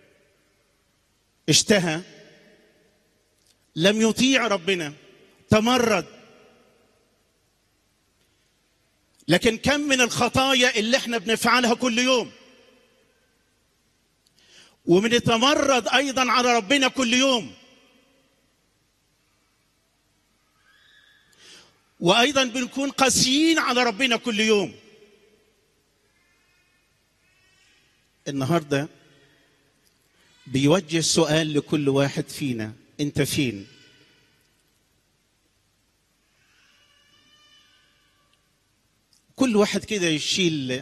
اشتهى، لم يطيع ربنا، تمرد. لكن كم من الخطايا اللي احنا بنفعلها كل يوم، وبنتمرد أيضا على ربنا كل يوم، وأيضا بنكون قاسيين على ربنا كل يوم. النهاردة بيوجه سؤال لكل واحد فينا: أنت فين؟ كل واحد كده يشيل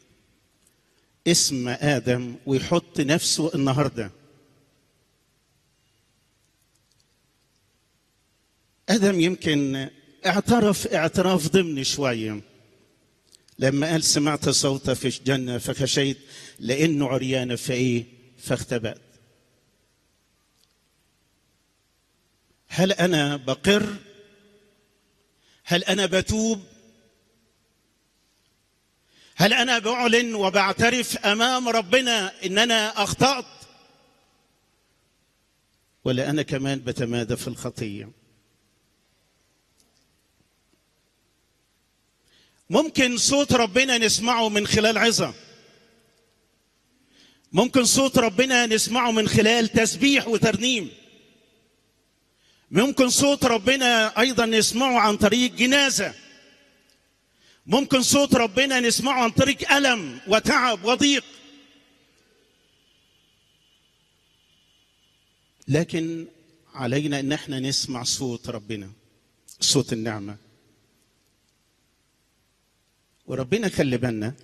اسم آدم ويحط نفسه النهاردة. آدم يمكن اعترف اعتراف ضمني شوية لما قال: سمعت صوته في الجنة فخشيت لأنه عريان فإيه فاختبأت. هل أنا بقر؟ هل أنا بتوب؟ هل أنا بعلن وبعترف أمام ربنا إن أنا أخطأت؟ ولا أنا كمان بتمادى في الخطية؟ ممكن صوت ربنا نسمعه من خلال عظة، ممكن صوت ربنا نسمعه من خلال تسبيح وترنيم، ممكن صوت ربنا أيضا نسمعه عن طريق جنازة، ممكن صوت ربنا نسمعه عن طريق ألم وتعب وضيق. لكن علينا ان احنا نسمع صوت ربنا، صوت النعمة. وربنا خلي بالنا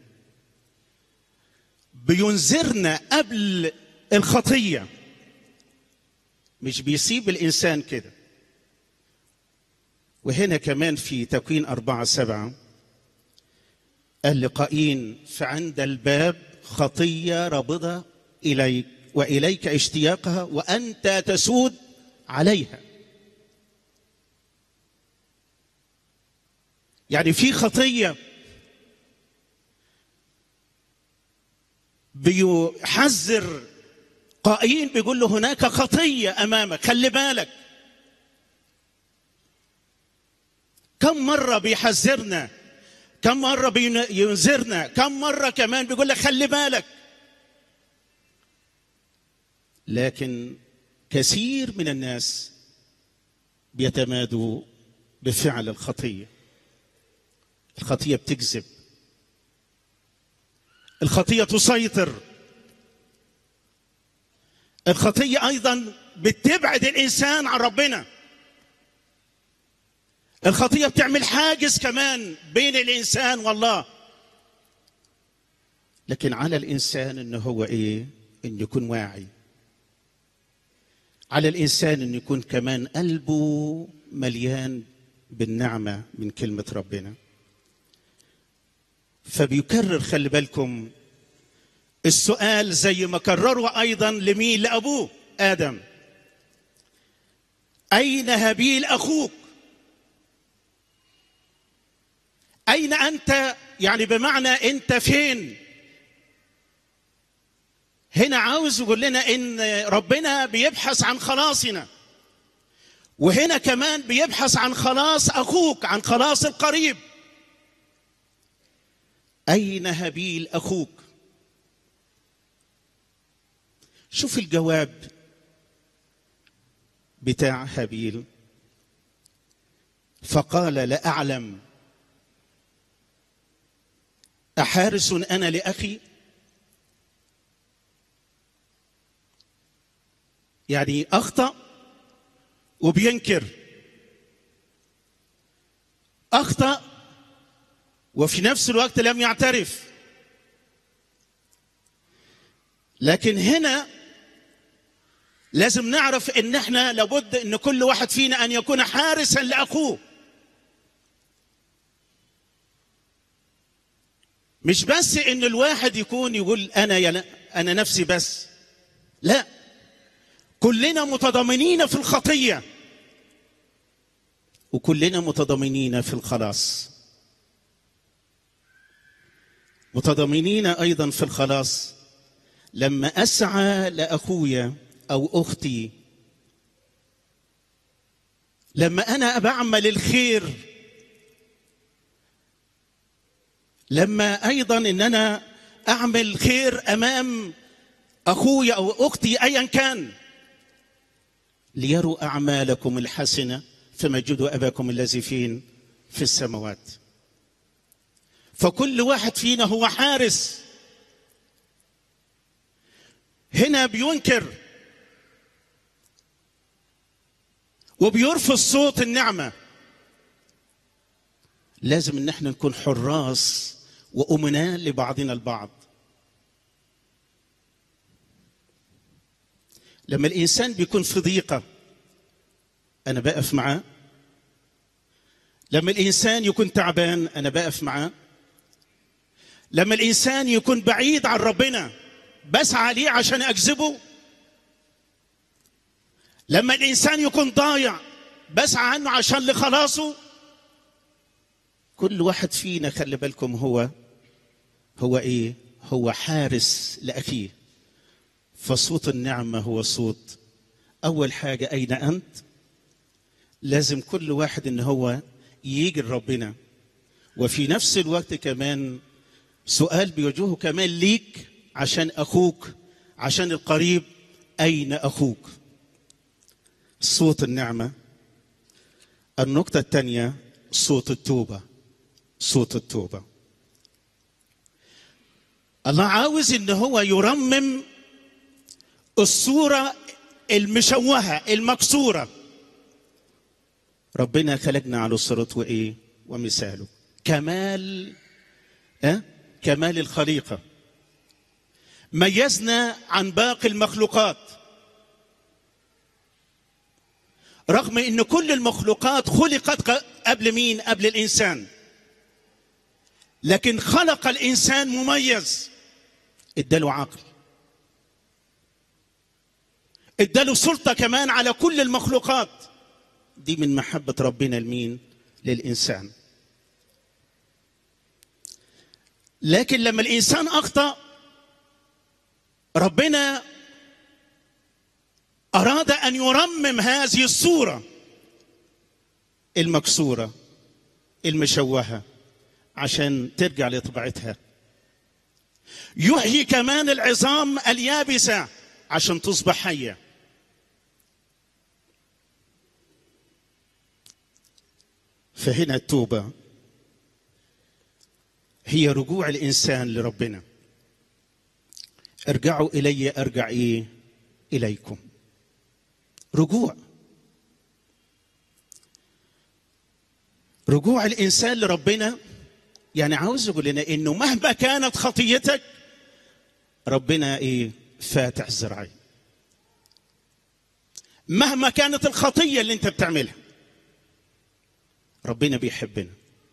بينذرنا قبل الخطية، مش بيسيب الإنسان كده. وهنا كمان في تكوين أربعة سبعة قال لقايين: فعند الباب خطية رابضة إليك وإليك اشتياقها وأنت تسود عليها. يعني في خطية بيحذر قائين بيقول له هناك خطية أمامك، خلي بالك. كم مرة بيحذرنا، كم مرة بينذرنا، كم مرة كمان بيقول لك خلي بالك. لكن كثير من الناس بيتمادوا بفعل الخطية. الخطية بتكذب، الخطية تسيطر، الخطية أيضا بتبعد الإنسان عن ربنا. الخطية بتعمل حاجز كمان بين الإنسان والله. لكن على الإنسان إنه هو إيه؟ إنه يكون واعي. على الإنسان إنه يكون كمان قلبه مليان بالنعمة من كلمة ربنا. فبيكرر، خلي بالكم، السؤال زي ما كرروا أيضا لمين؟ لأبوه آدم. أين هابيل أخوك؟ أين أنت؟ يعني بمعنى أنت فين؟ هنا عاوز يقول لنا إن ربنا بيبحث عن خلاصنا، وهنا كمان بيبحث عن خلاص أخوك، عن خلاص القريب. أين هابيل أخوك؟ شوف الجواب بتاع هابيل. فقال لا أعلم أحارس أنا لأخي؟ يعني أخطأ وبينكر، أخطأ وفي نفس الوقت لم يعترف. لكن هنا لازم نعرف ان احنا لابد ان كل واحد فينا ان يكون حارسا لاخوه. مش بس ان الواحد يكون يقول انا يا انا نفسي بس، لا، كلنا متضامنين في الخطية وكلنا متضامنين في الخلاص، متضامنين ايضا في الخلاص. لما اسعى لاخويا او اختي، لما انا بعمل الخير، لما ايضا ان انا اعمل خير امام اخويا او اختي ايا كان، ليروا اعمالكم الحسنه فمجدوا اباكم الذي فين في السماوات. فكل واحد فينا هو حارس. هنا بينكر وبيرفض صوت النعمة. لازم ان احنا نكون حراس وأمناء لبعضنا البعض. لما الإنسان بيكون في ضيقة أنا بقف معاه. لما الإنسان يكون تعبان أنا بقف معاه. لما الإنسان يكون بعيد عن ربنا بسعى ليه عشان أجذبه. لما الإنسان يكون ضايع بسعى عنه عشان لخلاصه. كل واحد فينا خلي بالكم هو هو إيه؟ هو حارس لأخيه. فصوت النعمة هو صوت أول حاجة أين أنت؟ لازم كل واحد إن هو يجي لربنا. وفي نفس الوقت كمان سؤال بيوجهه كمان ليك عشان أخوك، عشان القريب، أين أخوك؟ صوت النعمة. النقطة الثانية صوت التوبة. صوت التوبة. الله عاوز إن هو يرمم الصورة المشوهة المكسورة. ربنا خلقنا على صورته وإيه؟ ومثاله. كمال أه؟ كمال الخليقة. ميزنا عن باقي المخلوقات. رغم ان كل المخلوقات خلقت قبل مين؟ قبل الانسان. لكن خلق الانسان مميز. اداله عقل، اداله سلطة كمان على كل المخلوقات. دي من محبة ربنا لمين؟ للإنسان. لكن لما الإنسان أخطأ ربنا أراد أن يرمم هذه الصورة المكسورة المشوهة عشان ترجع لطبيعتها. يحيي كمان العظام اليابسة عشان تصبح حية. فهنا التوبة هي رجوع الإنسان لربنا. ارجعوا إلي أرجع إيه؟ إليكم. رجوع رجوع الإنسان لربنا يعني عاوز يقول لنا إنه مهما كانت خطيتك ربنا إيه؟ فاتح ذراعيه. مهما كانت الخطية اللي أنت بتعملها ربنا بيحبنا.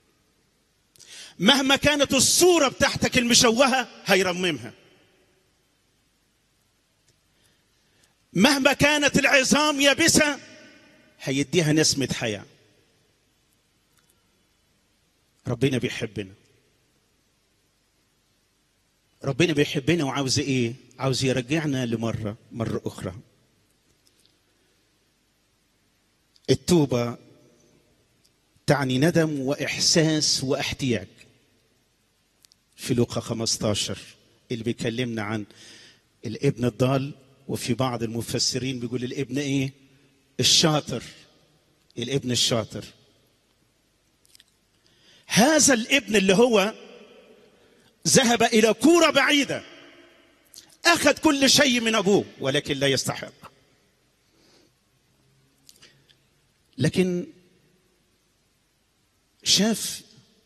مهما كانت الصورة بتاعتك المشوهة هيرممها. مهما كانت العظام يابسة هيديها نسمة حياة. ربنا بيحبنا. ربنا بيحبنا وعاوز ايه؟ عاوز يرجعنا لمرة مرة أخرى. التوبة تعني ندم وإحساس واحتياج. في لوقا خمسة عشر اللي بيكلمنا عن الابن الضال، وفي بعض المفسرين بيقول الابن ايه؟ الشاطر. الابن الشاطر هذا الابن اللي هو ذهب إلى كورة بعيدة، أخذ كل شيء من أبوه ولكن لا يستحق. لكن شاف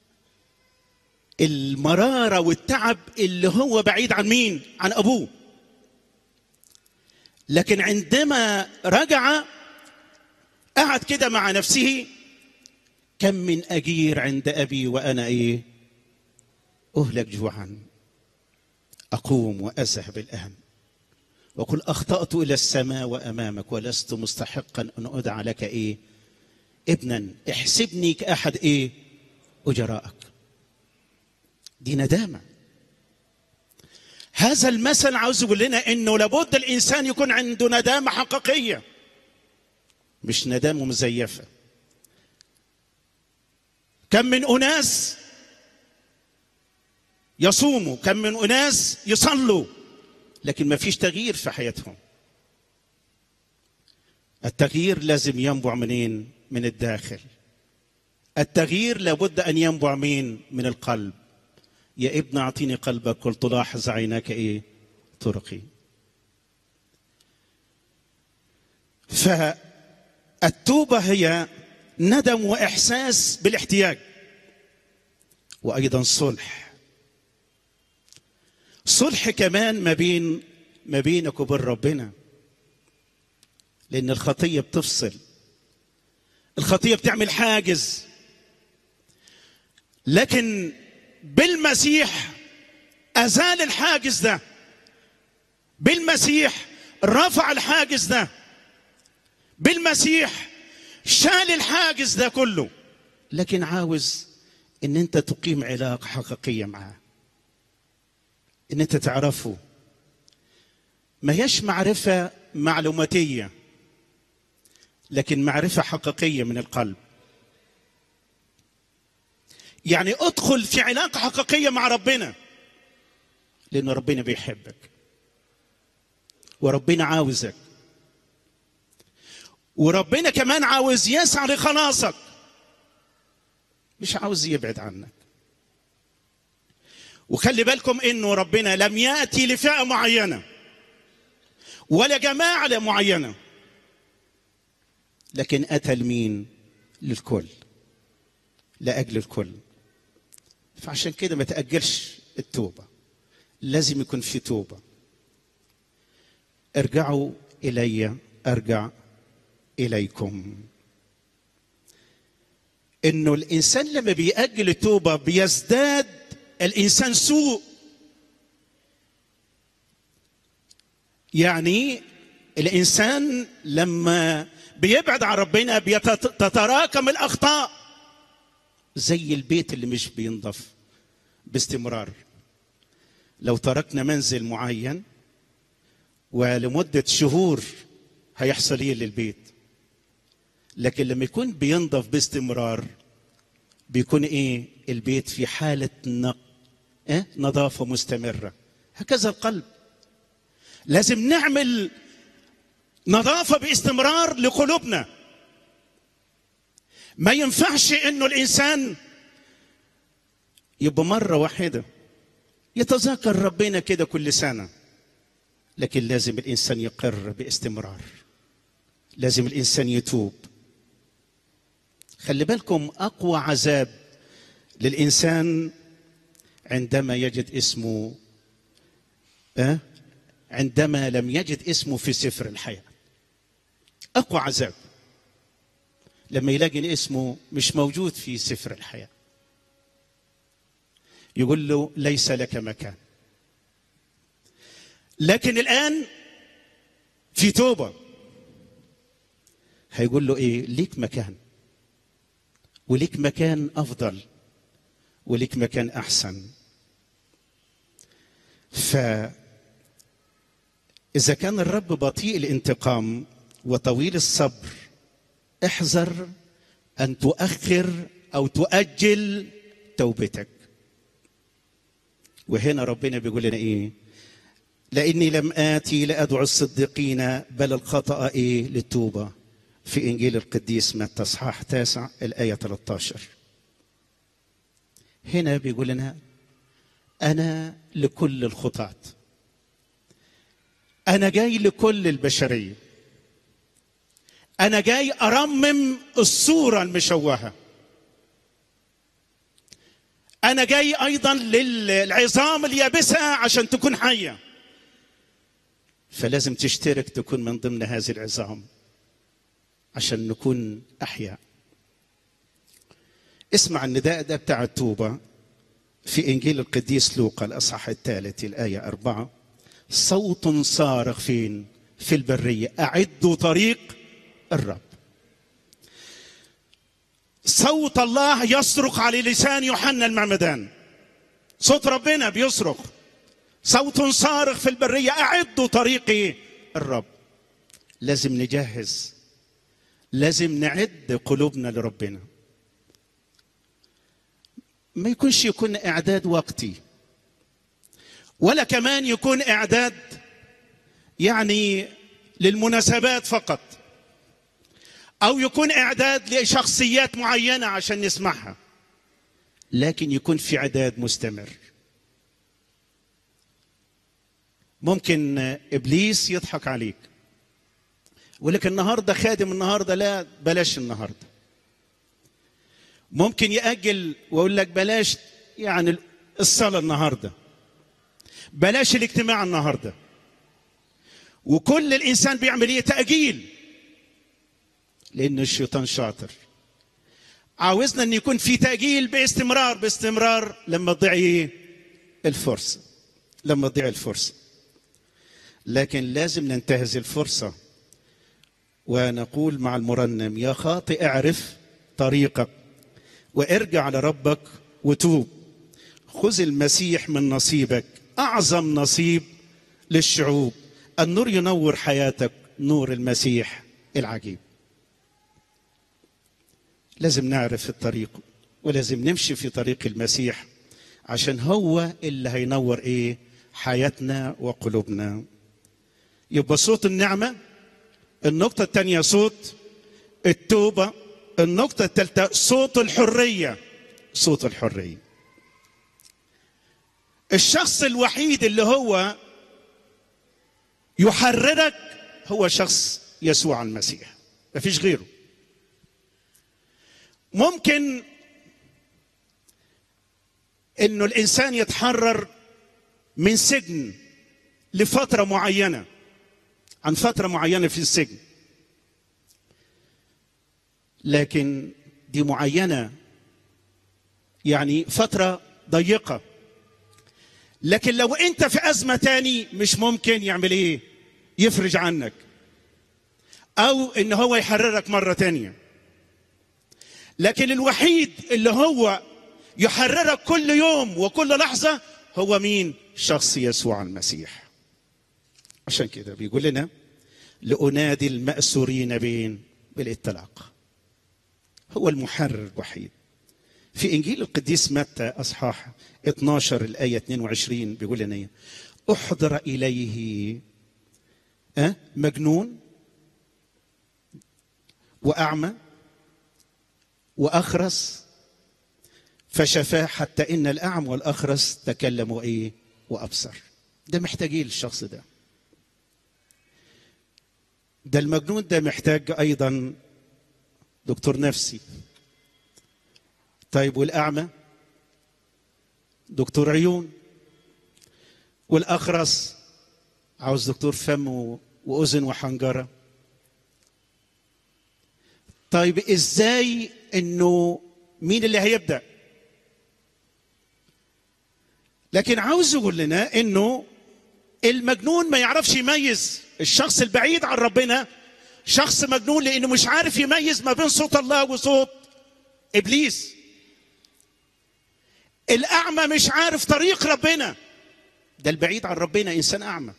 المرارة والتعب اللي هو بعيد عن مين؟ عن أبوه. لكن عندما رجع قعد كده مع نفسه: كم من أجير عند أبي وأنا إيه؟ أهلك جوعا. أقوم وأذهب الآن وقل أخطأت إلى السماء وأمامك ولست مستحقا أن أدعى لك إيه؟ ابنا. احسبني كأحد إيه؟ أجرائك. دي ندامة. هذا المثل عاوز يقول لنا إنه لابد الإنسان يكون عنده ندامة حقيقية، مش ندامة مزيفة. كم من أناس يصوموا، كم من أناس يصلوا، لكن ما فيش تغيير في حياتهم. التغيير لازم ينبع منين؟ من الداخل. التغيير لابد أن ينبع مين؟ من القلب. يا ابن أعطيني قلبك قلت لاحظ عيناك إيه؟ طرقي. فالتوبة هي ندم وإحساس بالاحتياج، وأيضا صلح. صلح كمان ما بين ما بينك وبين ربنا، لأن الخطية بتفصل، الخطية بتعمل حاجز. لكن بالمسيح أزال الحاجز ده، بالمسيح رفع الحاجز ده، بالمسيح شال الحاجز ده كله. لكن عاوز ان انت تقيم علاقة حقيقية معاه، ان انت تعرفه. ما هيش معرفة معلوماتية، لكن معرفة حقيقية من القلب. يعني ادخل في علاقة حقيقية مع ربنا، لأن ربنا بيحبك وربنا عاوزك، وربنا كمان عاوز يسعى لخلاصك، مش عاوز يبعد عنك. وخلي بالكم انه ربنا لم يأتي لفئة معينة ولا جماعة معينة، لكن أتى لمين؟ للكل، لأجل الكل. فعشان كده ما تأجلش التوبة، لازم يكون في توبة. ارجعوا إلي أرجع إليكم. إنه الإنسان لما بيأجل التوبة بيزداد الإنسان سوء. يعني الإنسان لما بيبعد عن ربنا بيتراكم الأخطاء، زي البيت اللي مش بينضف باستمرار. لو تركنا منزل معين ولمدة شهور هيحصل ايه للبيت. لكن لما يكون بينضف باستمرار بيكون ايه البيت في حالة نق... إيه؟ نظافة مستمرة. هكذا القلب لازم نعمل نظافة باستمرار لقلوبنا. ما ينفعش انه الانسان يبقى مرة واحدة يتذكر ربنا كده كل سنة، لكن لازم الانسان يقر باستمرار، لازم الانسان يتوب. خلي بالكم اقوى عذاب للانسان عندما يجد اسمه أه؟ عندما لم يجد اسمه في سفر الحياة. اقوى عذاب لما يلاقي اسمه مش موجود في سفر الحياة، يقول له ليس لك مكان. لكن الآن في توبة هيقول له ايه؟ ليك مكان، وليك مكان أفضل، وليك مكان أحسن. فإذا كان الرب بطيء الانتقام وطويل الصبر، احذر أن تؤخر أو تؤجل توبتك. وهنا ربنا بيقول لنا إيه؟ لأني لم آتي لأدعو الصديقين بل الخطأ إيه؟ للتوبة. في إنجيل القديس متى إصحاح تاسع الآية ثلاثة عشر. هنا بيقول لنا أنا لكل الخطاة، أنا جاي لكل البشرية، أنا جاي أرمم الصورة المشوهة، أنا جاي أيضا للعظام اليابسة عشان تكون حية. فلازم تشترك تكون من ضمن هذه العظام عشان نكون أحياء. اسمع النداء ده بتاع التوبة في إنجيل القديس لوقا الأصحاح الثالث الآية أربعة. صوت صارخ فين؟ في البرية، أعدوا طريق الرب. صوت الله يصرخ على لسان يوحنا المعمدان، صوت ربنا بيصرخ، صوت صارخ في البرية أعدوا طريق الرب. لازم نجهز، لازم نعد قلوبنا لربنا. ما يكونش يكون إعداد وقتي، ولا كمان يكون إعداد يعني للمناسبات فقط، أو يكون إعداد لشخصيات معينة عشان نسمعها، لكن يكون في إعداد مستمر. ممكن إبليس يضحك عليك ولكن النهاردة خادم، النهاردة لا بلاش النهاردة. ممكن يأجل ويقول لك بلاش يعني الصلاة النهاردة، بلاش الاجتماع النهاردة. وكل الإنسان بيعمل ايه؟ تأجيل، لأن الشيطان شاطر عاوزنا أن يكون في تأجيل باستمرار باستمرار لما تضيع الفرصة، لما تضيع الفرصة. لكن لازم ننتهز الفرصة ونقول مع المرنم: يا خاطئ اعرف طريقك وارجع لربك وتوب، خذ المسيح من نصيبك، أعظم نصيب للشعوب. النور ينور حياتك، نور المسيح العجيب. لازم نعرف الطريق ولازم نمشي في طريق المسيح عشان هو اللي هينور ايه؟ حياتنا وقلوبنا. يبقى صوت النعمة. النقطة الثانية صوت التوبة. النقطة الثالثة صوت الحرية. صوت الحرية. الشخص الوحيد اللي هو يحررك هو شخص يسوع المسيح، ما فيش غيره. ممكن انه الانسان يتحرر من سجن لفترة معينة، عن فترة معينة في السجن، لكن دي معينة يعني فترة ضيقة. لكن لو انت في أزمة تاني مش ممكن يعمل ايه؟ يفرج عنك او ان هو يحررك مرة تانية. لكن الوحيد اللي هو يحررك كل يوم وكل لحظة هو مين؟ شخص يسوع المسيح. عشان كده بيقول لنا: لأنادي المأسورين بين بالإطلاق. هو المحرر الوحيد. في إنجيل القديس متى أصحاح اثناشر الآية اثنين وعشرين بيقول لنا إيه؟ أحضر إليه أه؟ مجنون وأعمى وأخرس فشفاه، حتى إن الأعمى والأخرس تكلموا إيه وأبصر. ده محتاجين للشخص ده. ده المجنون ده محتاج أيضا دكتور نفسي. طيب والأعمى دكتور عيون، والأخرس عاوز دكتور فم وأذن وحنجرة. طيب إزاي إنه مين اللي هيبدأ؟ لكن عاوز يقول لنا إنه المجنون ما يعرفش يميز. الشخص البعيد عن ربنا شخص مجنون، لأنه مش عارف يميز ما بين صوت الله وصوت إبليس. الأعمى مش عارف طريق ربنا، ده البعيد عن ربنا إنسان أعمى.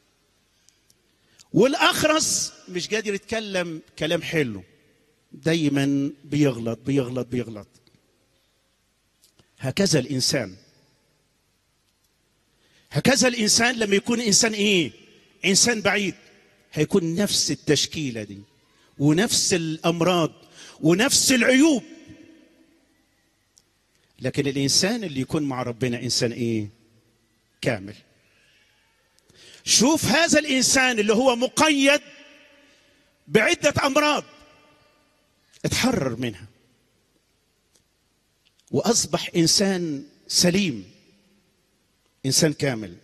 والأخرس مش قادر يتكلم كلام حلو، دايما بيغلط بيغلط بيغلط. هكذا الإنسان هكذا الإنسان لما يكون إنسان إيه؟ إنسان بعيد، هيكون نفس التشكيلة دي ونفس الأمراض ونفس العيوب. لكن الإنسان اللي يكون مع ربنا إنسان إيه؟ كامل. شوف هذا الإنسان اللي هو مقيد بعدة أمراض اتحرر منها وأصبح إنسان سليم، إنسان كامل.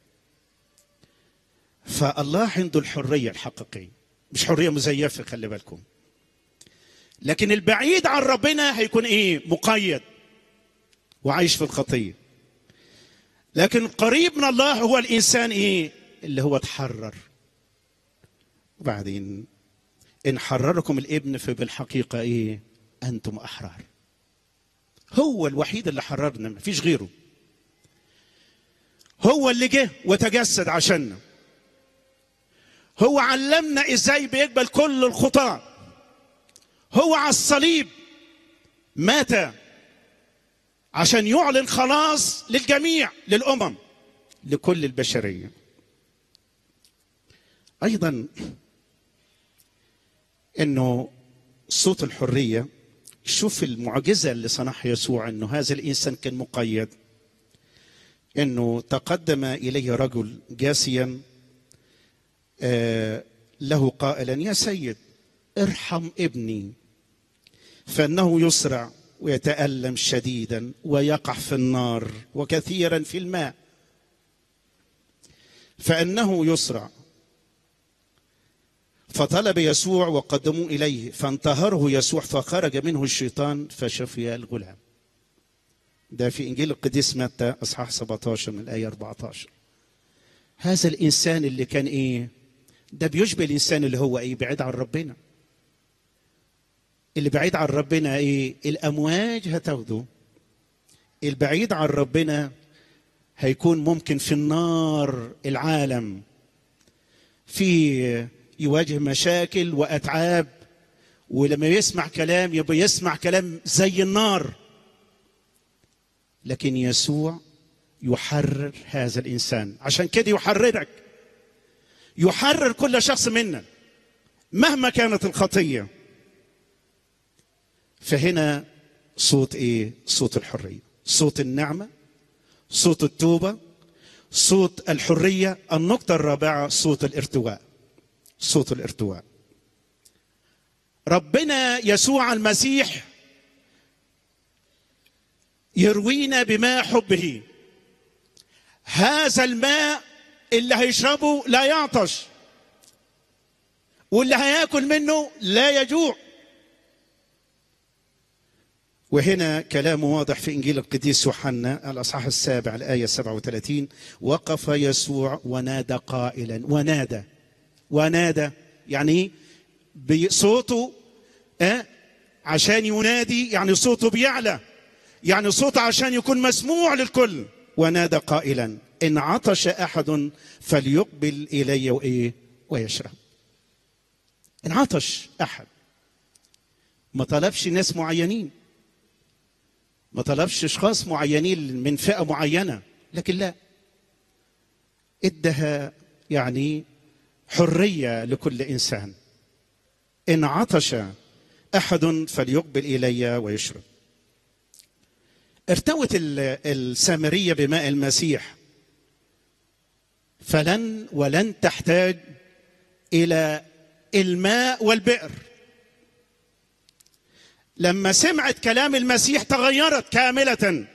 فالله عنده الحرية الحقيقية، مش حرية مزيفة، خلي بالكم. لكن البعيد عن ربنا هيكون إيه؟ مقيد وعايش في الخطية. لكن قريب من الله هو الإنسان إيه؟ اللي هو تحرر. وبعدين إن حرركم الابن فبالحقيقة إيه؟ أنتم أحرار. هو الوحيد اللي حررنا، ما فيش غيره. هو اللي جه وتجسد عشاننا. هو علمنا إزاي بيقبل كل الخطاة. هو على الصليب مات عشان يعلن خلاص للجميع، للأمم، لكل البشرية. أيضا إنه صوت الحرية، شوف المعجزة اللي صنعها يسوع، إنه هذا الإنسان كان مقيد، إنه تقدم إليه رجل جاسيا له قائلا: يا سيد ارحم ابني، فإنه يسرع ويتألم شديدا ويقع في النار وكثيرا في الماء. فإنه يسرع. فطلب يسوع وقدموا إليه، فانتهره يسوع فخرج منه الشيطان فشفي الغلام. ده في إنجيل القديس متى أصحاح سبعة عشر من الآية أربعة عشر. هذا الإنسان اللي كان إيه؟ ده بيشبه الإنسان اللي هو إيه؟ بعيد عن ربنا. اللي بعيد عن ربنا إيه؟ الأمواج هتاخده. البعيد عن ربنا هيكون ممكن في النار العالم، في يواجه مشاكل وأتعاب، ولما يسمع كلام يبقى يسمع كلام زي النار. لكن يسوع يحرر هذا الإنسان. عشان كده يحررك، يحرر كل شخص منا مهما كانت الخطية. فهنا صوت إيه؟ صوت الحرية، صوت النعمة، صوت التوبة، صوت الحرية. النقطة الرابعة صوت الارتواء، صوت الارتواء. ربنا يسوع المسيح يروينا بماء حبه. هذا الماء اللي هيشربه لا يعطش، واللي هياكل منه لا يجوع. وهنا كلام واضح في إنجيل القديس يوحنا الأصحاح السابع الآية سبعة وثلاثين: وقف يسوع ونادى قائلا. ونادى ونادى يعني بصوته، أه؟ عشان ينادي يعني صوته بيعلى، يعني صوته عشان يكون مسموع للكل. ونادى قائلا: إن عطش أحد فليقبل إلي وإيه ويشرب. إن عطش أحد، ما طلبش ناس معينين، ما طلبش أشخاص معينين من فئة معينة، لكن لا، ادها يعني حرية لكل إنسان. إن عطش أحد فليقبل إلي ويشرب. ارتوت السامرية بماء المسيح، فلن ولن تحتاج إلى الماء والبئر. لما سمعت كلام المسيح تغيرت كاملة.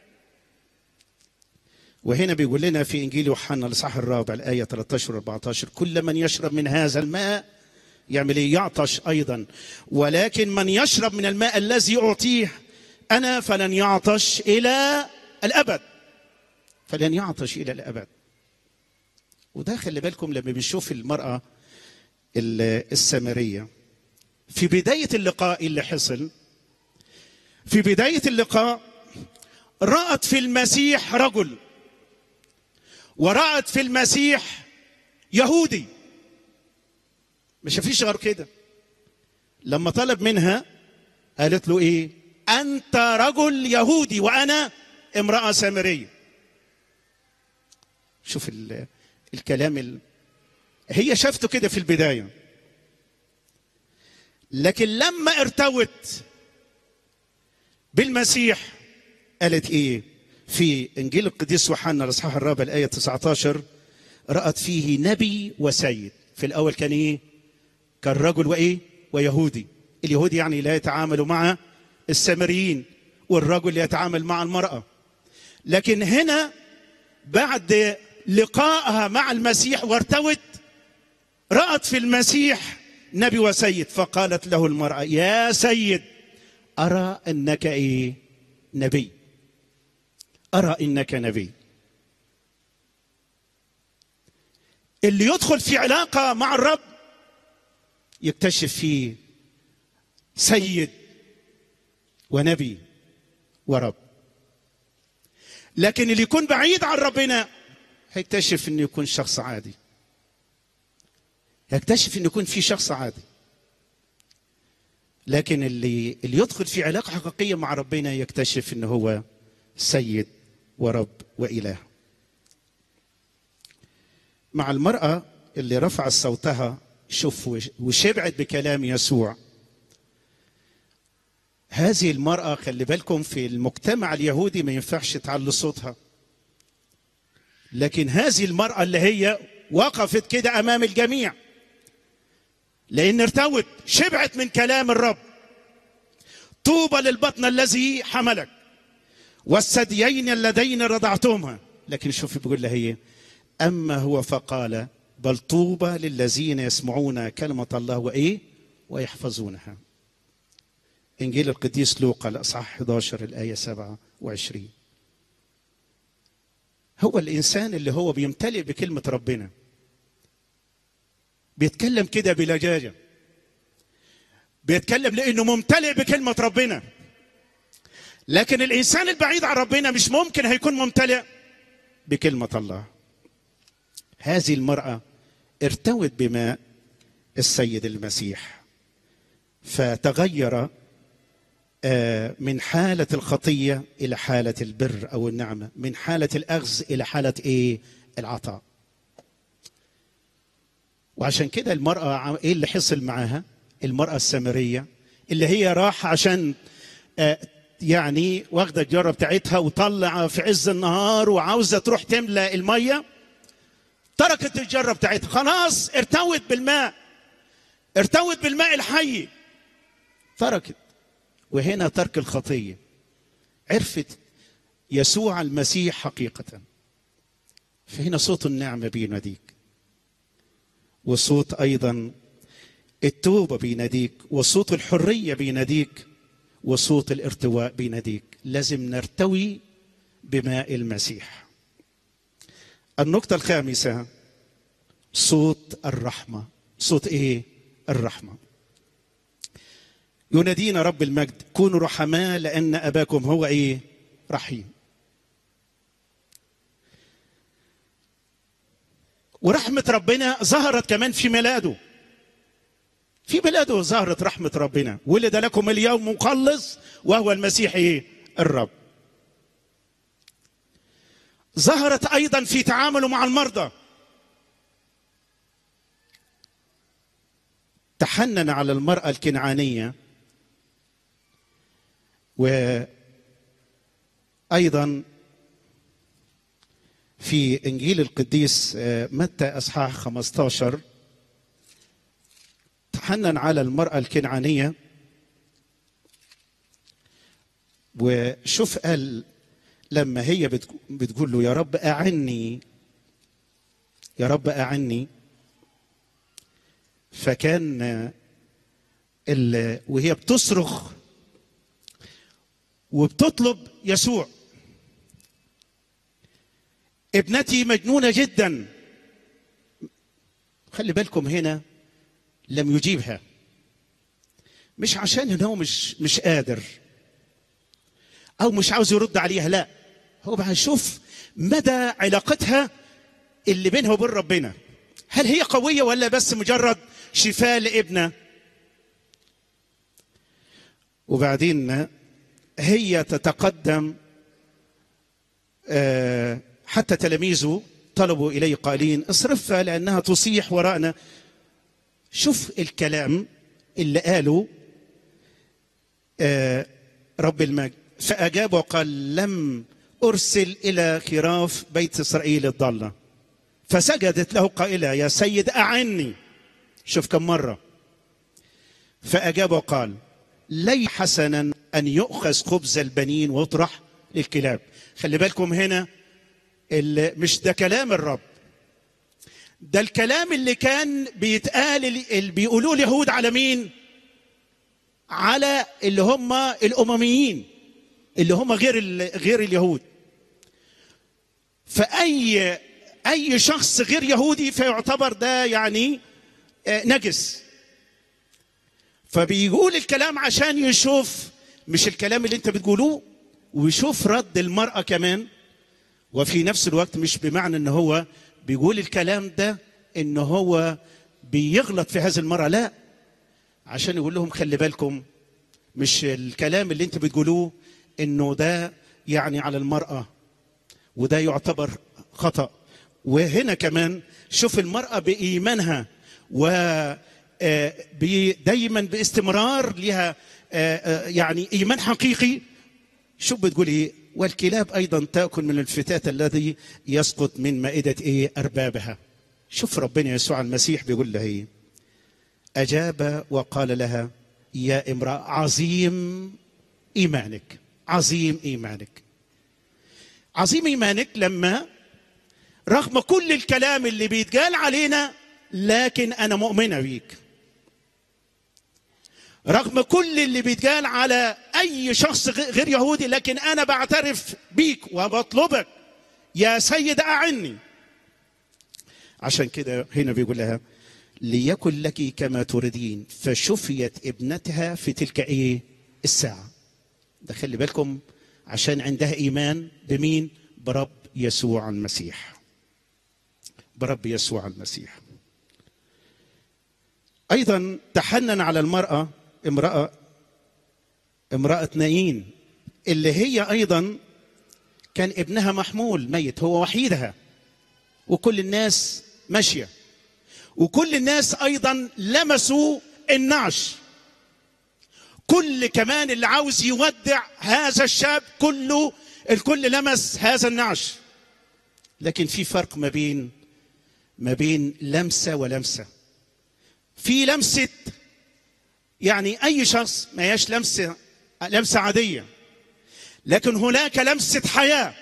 وهنا بيقول لنا في إنجيل يوحنا الإصحاح الرابع الآية ثلاثة عشر وأربعة عشر: كل من يشرب من هذا الماء يعمل إيه؟ يعطش أيضا، ولكن من يشرب من الماء الذي أعطيه أنا فلن يعطش إلى الأبد. فلن يعطش إلى الأبد. وده خلي بالكم لما بنشوف المرأة السامرية في بداية اللقاء اللي حصل، في بداية اللقاء رأت في المسيح رجل، ورأت في المسيح يهودي، مش فيش غير كده. لما طلب منها قالت له ايه؟ انت رجل يهودي وانا امرأة سامرية. شوف الكلام ال... هي شافته كده في البداية، لكن لما ارتوت بالمسيح قالت ايه؟ في انجيل القديس يوحنا الاصحاح الرابع الايه تسعة عشر: رأت فيه نبي وسيد. في الاول كان ايه؟ كان رجل وايه؟ ويهودي. اليهودي يعني لا يتعامل مع السامريين، والرجل يتعامل مع المرأة. لكن هنا بعد لقائها مع المسيح وارتوت، رأت في المسيح نبي وسيد، فقالت له المرأة: يا سيد أرى أنك إيه؟ نبي. أرى أنك نبي. اللي يدخل في علاقة مع الرب يكتشف فيه سيد ونبي ورب. لكن اللي يكون بعيد عن ربنا هيكتشف انه يكون شخص عادي، هيكتشف انه يكون في شخص عادي. لكن اللي اللي يدخل في علاقة حقيقية مع ربنا يكتشف انه هو سيد ورب وإله. مع المرأة اللي رفعت صوتها شوف وشبعت بكلام يسوع، هذه المرأة خلي بالكم في المجتمع اليهودي ما ينفعش تعلي صوتها، لكن هذه المرأة اللي هي وقفت كده أمام الجميع لأن ارتوت، شبعت من كلام الرب. طوبى للبطن الذي حملك والثديين اللذين رضعتهما. لكن شوفي بيقول لها هي: أما هو فقال بل طوبى للذين يسمعون كلمة الله وإيه؟ ويحفظونها. إنجيل القديس لوقا الأصحاح أحد عشر الآية سبعة وعشرين. هو الإنسان اللي هو بيمتلئ بكلمة ربنا بيتكلم كده بلجاجة، بيتكلم لأنه ممتلئ بكلمة ربنا. لكن الإنسان البعيد عن ربنا مش ممكن هيكون ممتلئ بكلمة الله. هذه المرأة ارتوت بماء السيد المسيح، فتغير من حالة الخطية إلى حالة البر أو النعمة، من حالة الأخذ إلى حالة إيه؟ العطاء. وعشان كده المرأة إيه اللي حصل معها؟ المرأة السامرية اللي هي راح عشان يعني واخدة الجرة بتاعتها وطلع في عز النهار وعاوزة تروح تملى المية، تركت الجرة بتاعتها، خلاص ارتوت بالماء، ارتوت بالماء الحي، تركت. وهنا ترك الخطية. عرفت يسوع المسيح حقيقة، فهنا صوت النعمة بيناديك، وصوت أيضا التوبة بيناديك، وصوت الحرية بيناديك، وصوت الارتواء بيناديك. لازم نرتوي بماء المسيح. النقطة الخامسة صوت الرحمة. صوت ايه؟ الرحمة. ينادينا رب المجد: كونوا رحماء لأن أباكم هو ايه؟ رحيم. ورحمة ربنا ظهرت كمان في ميلاده. في بلاده ظهرت رحمة ربنا. ولد لكم اليوم مخلص وهو المسيح إيه؟ الرب. ظهرت أيضا في تعامله مع المرضى. تحنن على المرأة الكنعانية. وأيضا في إنجيل القديس متى أصحاح خمسة عشر تحنن على المرأة الكنعانية. وشوف قال لما هي بتقول له يا رب أعني، يا رب أعني، فكان وهي بتصرخ وبتطلب يسوع، ابنتي مجنونة جدا. خلي بالكم هنا لم يجيبها، مش عشان انه مش مش قادر او مش عاوز يرد عليها، لا، هو بقى يشوف مدى علاقتها اللي بينها وبين ربنا. هل هي قوية ولا بس مجرد شفاء لابنها؟ وبعدين هي تتقدم، حتى تلاميذه طلبوا إليه قائلين اصرفها لأنها تصيح وراءنا. شوف الكلام اللي قاله رب المجد. فأجاب وقال لم أرسل إلى خراف بيت إسرائيل الضالة. فسجدت له قائلة يا سيد أعني. شوف كم مرة. فأجاب وقال لي حسنا أن يؤخذ خبز البنين ويطرح للكلاب. خلي بالكم هنا مش ده كلام الرب، ده الكلام اللي كان بيتقال اللي بيقولوه اليهود على مين؟ على اللي هم الأمميين اللي هم غير غير اليهود. فأي أي شخص غير يهودي فيعتبر ده يعني نجس. فبيقول الكلام عشان يشوف مش الكلام اللي انت بتقولوه، ويشوف رد المرأة كمان. وفي نفس الوقت مش بمعنى ان هو بيقول الكلام ده ان هو بيغلط في هذه المرأة، لا، عشان يقول لهم خلي بالكم مش الكلام اللي انت بتقولوه انه ده يعني على المرأة، وده يعتبر خطأ. وهنا كمان شوف المرأة بإيمانها و دايما باستمرار لها يعني إيمان حقيقي. شوف بتقول ايه؟ والكلاب ايضا تاكل من الفتات الذي يسقط من مائده ايه اربابها. شوف ربنا يسوع المسيح بيقول لها ايه؟ اجاب وقال لها يا امراه عظيم ايمانك، عظيم ايمانك، عظيم ايمانك. لما رغم كل الكلام اللي بيتقال علينا لكن انا مؤمنه بيك، رغم كل اللي بيتقال على أي شخص غير يهودي لكن أنا بعترف بيك وبطلبك يا سيد أعني. عشان كده هنا بيقول لها ليكن لك كما تريدين، فشفيت ابنتها في تلك إيه الساعة. ده خلي بالكم عشان عندها إيمان بمين؟ برب يسوع المسيح، برب يسوع المسيح. أيضا تحنن على المرأة امرأة امرأة نايين اللي هي أيضا كان ابنها محمول ميت، هو وحيدها، وكل الناس ماشية، وكل الناس أيضا لمسوا النعش. كل كمان اللي عاوز يودع هذا الشاب كله الكل لمس هذا النعش. لكن في فرق ما بين ما بين لمسة ولمسة. في لمسة يعني أي شخص ما هياش لمسة لمسة عادية، لكن هناك لمسة حياة.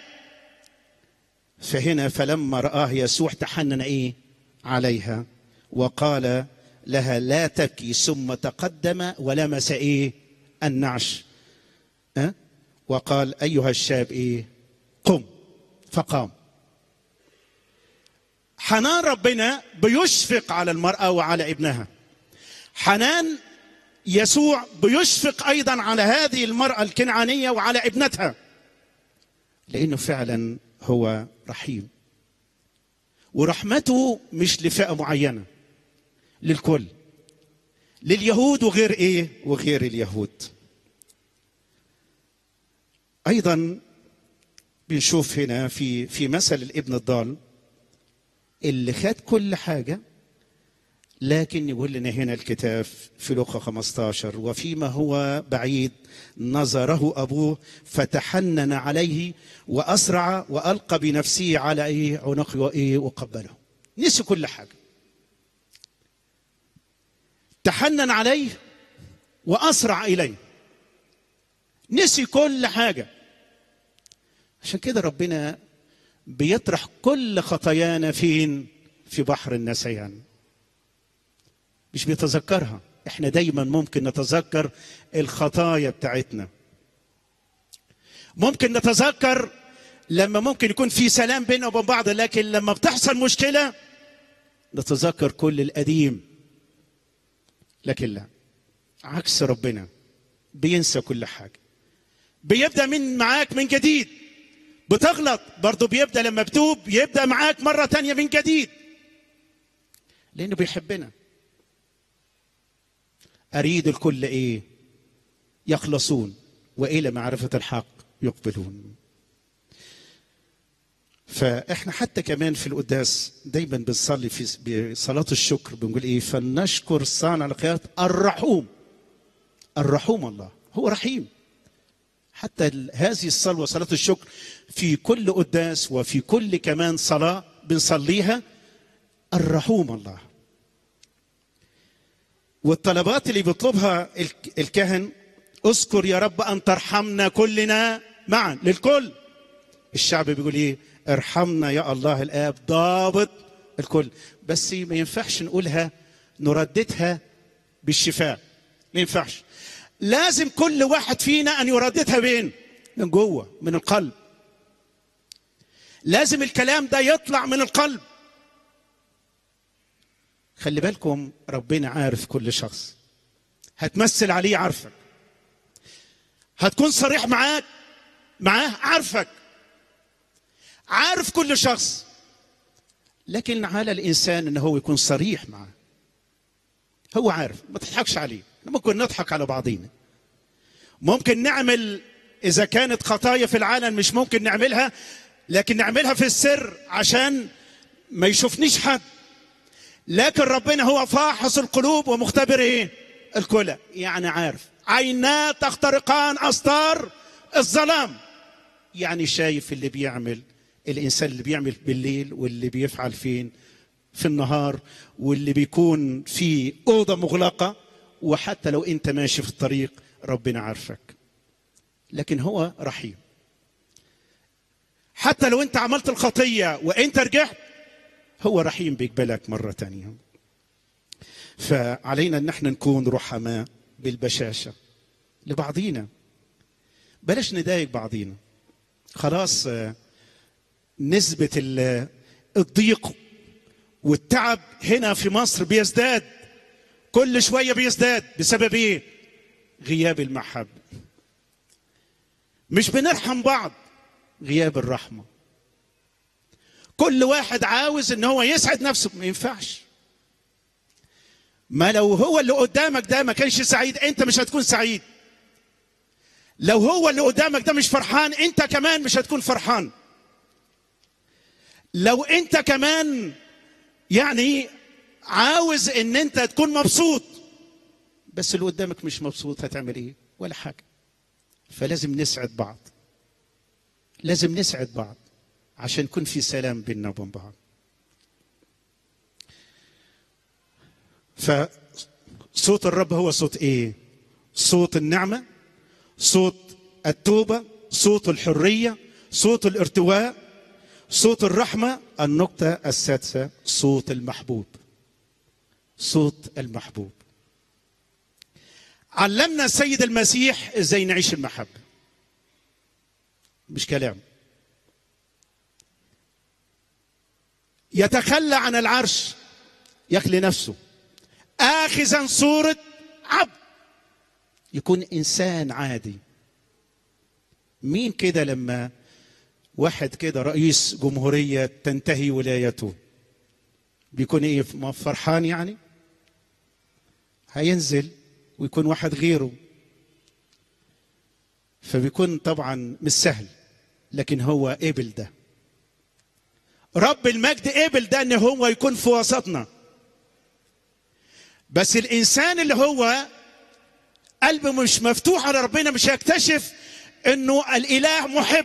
فهنا فلما رآه يسوع تحنن إيه عليها وقال لها لا تبكي، ثم تقدم ولمس إيه النعش أه؟ وقال أيها الشاب إيه قم، فقام. حنان ربنا بيشفق على المرأة وعلى ابنها. حنان يسوع بيشفق أيضا على هذه المرأة الكنعانية وعلى ابنتها، لأنه فعلا هو رحيم، ورحمته مش لفئة معينة، للكل، لليهود وغير ايه وغير اليهود. ايضا بنشوف هنا في في مثل الابن الضال اللي خد كل حاجه، لكن يقول لنا هنا الكتاب في لوقا خمسة عشر: وفيما هو بعيد نظره ابوه فتحنن عليه واسرع والقى بنفسه على ايه عنقه وايه وقبله. نسي كل حاجه، تحنن عليه واسرع اليه، نسي كل حاجه. عشان كده ربنا بيطرح كل خطايانا فين؟ في بحر النسيان، مش بيتذكرها. احنا دايما ممكن نتذكر الخطايا بتاعتنا، ممكن نتذكر لما ممكن يكون في سلام بيننا وبين بعض، لكن لما بتحصل مشكله نتذكر كل القديم. لكن لا، عكس ربنا بينسى كل حاجه، بيبدا من معاك من جديد. بتغلط برضه بيبدا لما بتوب يبدا معاك مره تانية من جديد، لانه بيحبنا. اريد الكل ايه؟ يخلصون والى معرفه الحق يقبلون. فاحنا حتى كمان في القداس دايما بنصلي في صلاه الشكر بنقول ايه؟ فلنشكر صانع الخيرات الرحوم. الرحوم الله هو رحيم. حتى هذه الصلوه صلاه الشكر في كل قداس وفي كل كمان صلاه بنصليها الرحوم الله. والطلبات اللي بيطلبها الكاهن: اذكر يا رب ان ترحمنا كلنا معا. للكل. الشعب بيقول ايه؟ ارحمنا يا الله الاب ضابط الكل. بس ما ينفعش نقولها نرددها بالشفاء، ما ينفعش. لازم كل واحد فينا ان يرددها بين من جوه، من القلب. لازم الكلام ده يطلع من القلب. خلي بالكم ربنا عارف كل شخص، هتمثل عليه عارفك، هتكون صريح معاك معاه عارفك، عارف كل شخص. لكن على الانسان ان هو يكون صريح معاه. هو عارف، ما تضحكش عليه. ممكن نضحك على بعضينا، ممكن نعمل اذا كانت خطايا في العالم مش ممكن نعملها، لكن نعملها في السر عشان ما يشوفنيش حد. لكن ربنا هو فاحص القلوب ومختبر ايه؟ الكلى. يعني عارف. عينا تخترقان استار الظلام. يعني شايف اللي بيعمل الانسان، اللي بيعمل بالليل واللي بيفعل فين في النهار، واللي بيكون في اوضه مغلقه. وحتى لو انت ماشي في الطريق ربنا عارفك. لكن هو رحيم. حتى لو انت عملت الخطيه وانت رجعت هو رحيم بيقبلك مرة تانية. فعلينا ان احنا نكون رحماء بالبشاشة لبعضينا. بلاش نضايق بعضينا. خلاص نسبة الضيق والتعب هنا في مصر بيزداد، كل شوية بيزداد. بسبب ايه؟ غياب المحبة. مش بنرحم بعض، غياب الرحمة. كل واحد عاوز ان هو يسعد نفسه. ما ينفعش. ما لو هو اللي قدامك ده ما كانش سعيد انت مش هتكون سعيد. لو هو اللي قدامك ده مش فرحان انت كمان مش هتكون فرحان. لو انت كمان يعني عاوز ان انت تكون مبسوط بس اللي قدامك مش مبسوط هتعمل ايه؟ ولا حاجة. فلازم نسعد بعض، لازم نسعد بعض عشان يكون في سلام بيننا وبين بعض. فصوت الرب هو صوت ايه؟ صوت النعمة، صوت التوبة، صوت الحرية، صوت الارتواء، صوت الرحمة. النقطة السادسة صوت المحبوب. صوت المحبوب. علمنا السيد المسيح ازاي نعيش المحبة، مش كلام. يتخلى عن العرش، يخلي نفسه آخذا صورة عبد، يكون إنسان عادي. مين كده لما واحد كده رئيس جمهورية تنتهي ولايته بيكون ايه؟ فرحان يعني؟ هينزل ويكون واحد غيره، فبيكون طبعا مش سهل، لكن هو قبل ده. رب المجد قبل ده ان هو يكون في وسطنا. بس الانسان اللي هو قلبه مش مفتوح على ربنا مش هيكتشف انه الاله محب.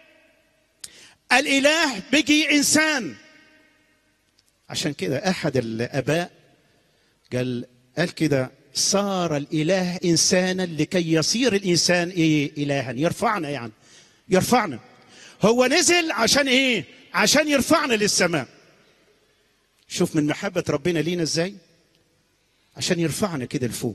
الاله بيجي انسان. عشان كده احد الاباء قال قال كده: صار الاله انسانا لكي يصير الانسان ايه؟ الها. يرفعنا، يعني يرفعنا. هو نزل عشان ايه؟ عشان يرفعنا للسماء. شوف من محبة ربنا لينا ازاي، عشان يرفعنا كده لفوق.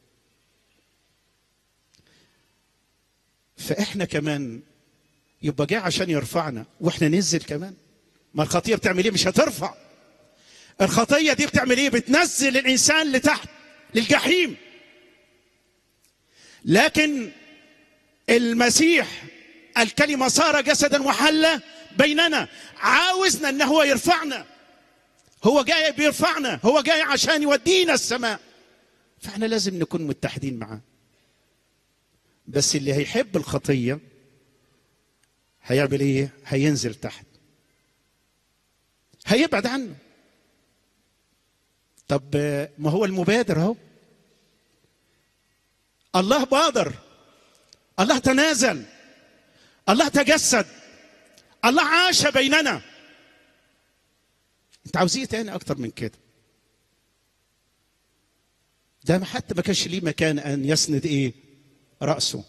فاحنا كمان يبقى جاي عشان يرفعنا واحنا ننزل كمان. ما الخطية بتعمل ايه؟ مش هترفع. الخطية دي بتعمل ايه؟ بتنزل الانسان لتحت للجحيم. لكن المسيح الكلمة صار جسدا وحل بيننا، عاوزنا ان هو يرفعنا. هو جاي بيرفعنا، هو جاي عشان يودينا السماء. فاحنا لازم نكون متحدين معاه. بس اللي هيحب الخطية هيعمل ايه؟ هينزل تحت، هيبعد عنه. طب ما هو المبادر اهو. الله بادر، الله تنازل، الله تجسد، الله عاش بيننا. انت عاوز ايه تاني اكتر من كده؟ ده حتى ما كانش ليه مكان ان يسند ايه؟ رأسه.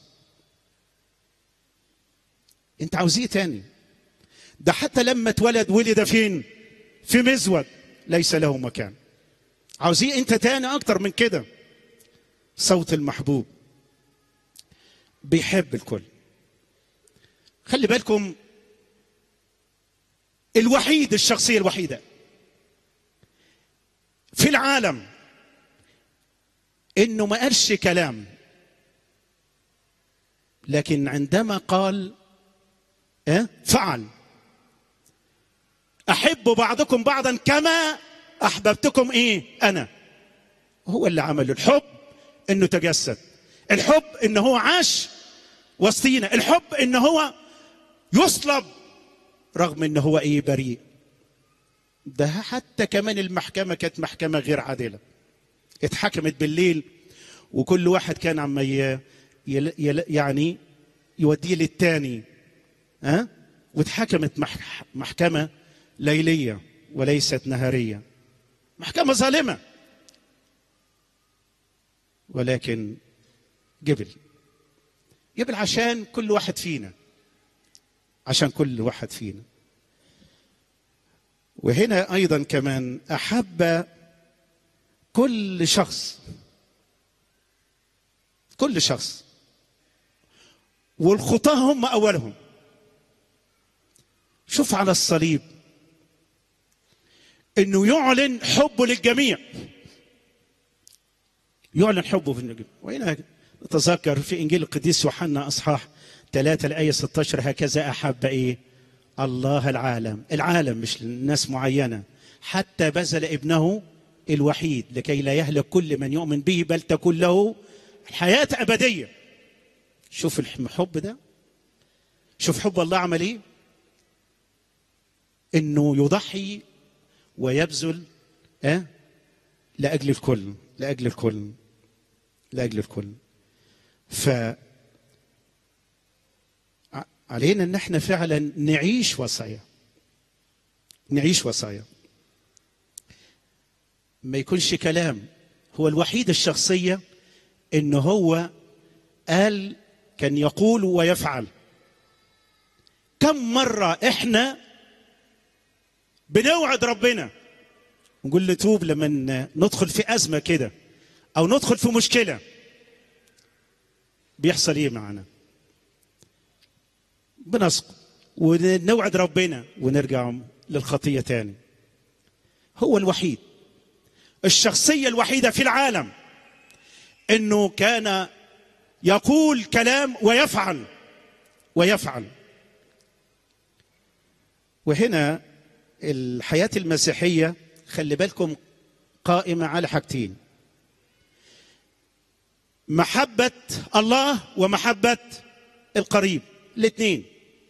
انت عاوز ايه تاني؟ ده حتى لما اتولد ولد فين؟ في مزود ليس له مكان. عاوز ايه انت تاني اكتر من كده؟ صوت المحبوب بيحب الكل. خلي بالكم، الوحيد، الشخصية الوحيدة في العالم انه ما قالش كلام، لكن عندما قال اه فعل. احبوا بعضكم بعضا كما احببتكم ايه انا. هو اللي عمل الحب انه تجسد، الحب انه هو عاش وسطينا، الحب انه هو يصلب رغم انه هو ايه؟ بريء. ده حتى كمان المحكمة كانت محكمة غير عادلة. اتحكمت بالليل وكل واحد كان عم ي... يل... يل... يعني يوديه للتاني، ها أه؟ واتحكمت مح... محكمة ليلية وليست نهارية، محكمة ظالمة. ولكن جبل جبل عشان كل واحد فينا، عشان كل واحد فينا. وهنا أيضا كمان أحب كل شخص، كل شخص، والخطاة هم أولهم. شوف على الصليب إنه يعلن حبه للجميع، يعلن حبه في الجميع. وهنا نتذكر في إنجيل القديس يوحنا أصحاح ثلاثة الآية ستة عشر: هكذا أحب إيه؟ الله العالم. العالم مش لناس معينة، حتى بذل ابنه الوحيد لكي لا يهلك كل من يؤمن به بل تكون له حياة أبدية. شوف الحب ده، شوف حب الله عمل إيه؟ إنه يضحي ويبذل أه؟ لأجل الكل، لأجل الكل، لأجل الكل. ف علينا ان احنا فعلا نعيش وصايا، نعيش وصايا، ما يكونش كلام. هو الوحيد الشخصية انه هو قال، كان يقول ويفعل. كم مرة احنا بنوعد ربنا ونقول له توب لما ندخل في أزمة كده او ندخل في مشكلة، بيحصل ايه معنا؟ بنسقط ونوعد ربنا ونرجع للخطية تاني. هو الوحيد، الشخصية الوحيدة في العالم انه كان يقول كلام ويفعل ويفعل. وهنا الحياة المسيحية خلي بالكم قائمة على حاجتين: محبة الله ومحبة القريب الاثنين.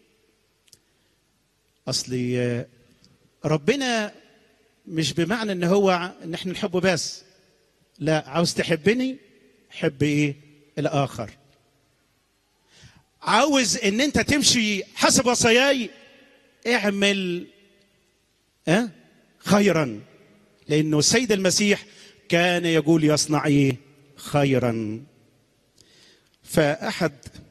أصلي ربنا مش بمعنى ان هو ان احنا نحبه بس، لا، عاوز تحبني حب ايه؟ الآخر. عاوز ان انت تمشي حسب وصاياي اعمل اه خيرا، لانه السيد المسيح كان يقول يصنع ايه؟ خيرا. فأحد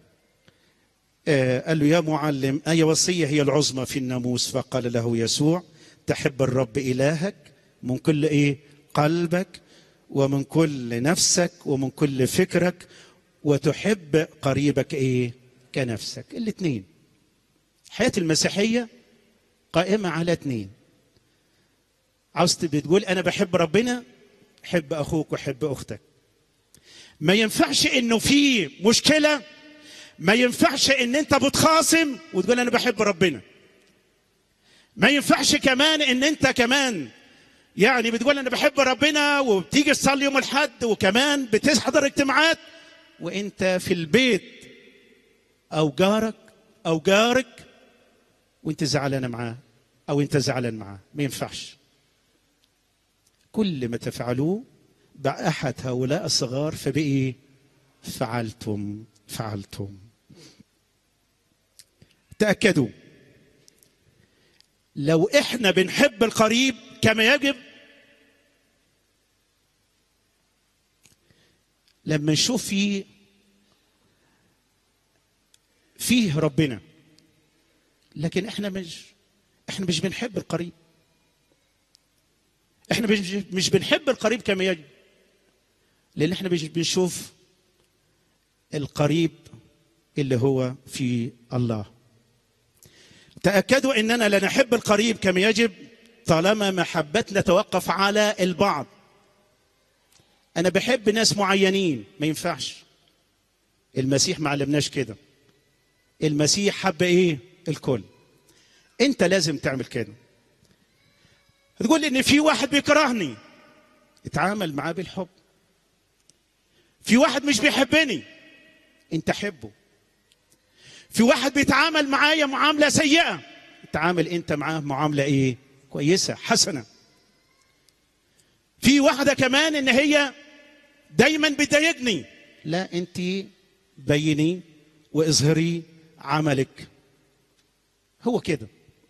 آه قال له يا معلم أي وصية هي العظمى في الناموس؟ فقال له يسوع تحب الرب إلهك من كل إيه؟ قلبك ومن كل نفسك ومن كل فكرك، وتحب قريبك إيه؟ كنفسك. الاثنين. حياة المسيحية قائمة على اثنين. عاوز بتقول أنا بحب ربنا، حب أخوك وحب أختك. ما ينفعش إنه في مشكلة، ما ينفعش إن أنت بتخاصم وتقول أنا بحب ربنا. ما ينفعش كمان إن أنت كمان يعني بتقول أنا بحب ربنا وبتيجي تصلي يوم الحد وكمان بتحضر اجتماعات وأنت في البيت أو جارك أو جارك وأنت زعلان معاه أو أنت زعلان معاه. ما ينفعش. كل ما تفعلوه بأحد هؤلاء الصغار فبإيه؟ فعلتم فعلتم. تأكدوا لو إحنا بنحب القريب كما يجب، لما نشوف فيه فيه ربنا، لكن إحنا مش إحنا مش بنحب القريب. إحنا مش مش بنحب القريب كما يجب، لأن إحنا مش بنشوف القريب اللي هو في الله. تأكدوا أننا لا نحب القريب كما يجب طالما محبتنا توقف على البعض. أنا بحب ناس معينين، ما ينفعش. المسيح ما علمناش كده. المسيح حب إيه؟ الكل. أنت لازم تعمل كده. تقول إن في واحد بيكرهني، اتعامل معاه بالحب. في واحد مش بيحبني، انت حبه. في واحد بيتعامل معايا معاملة سيئة، تعامل انت معاه معاملة ايه؟ كويسة حسنة. في واحدة كمان ان هي دايما بتضايقني، لا، انت بيني واظهري عملك. هو كده.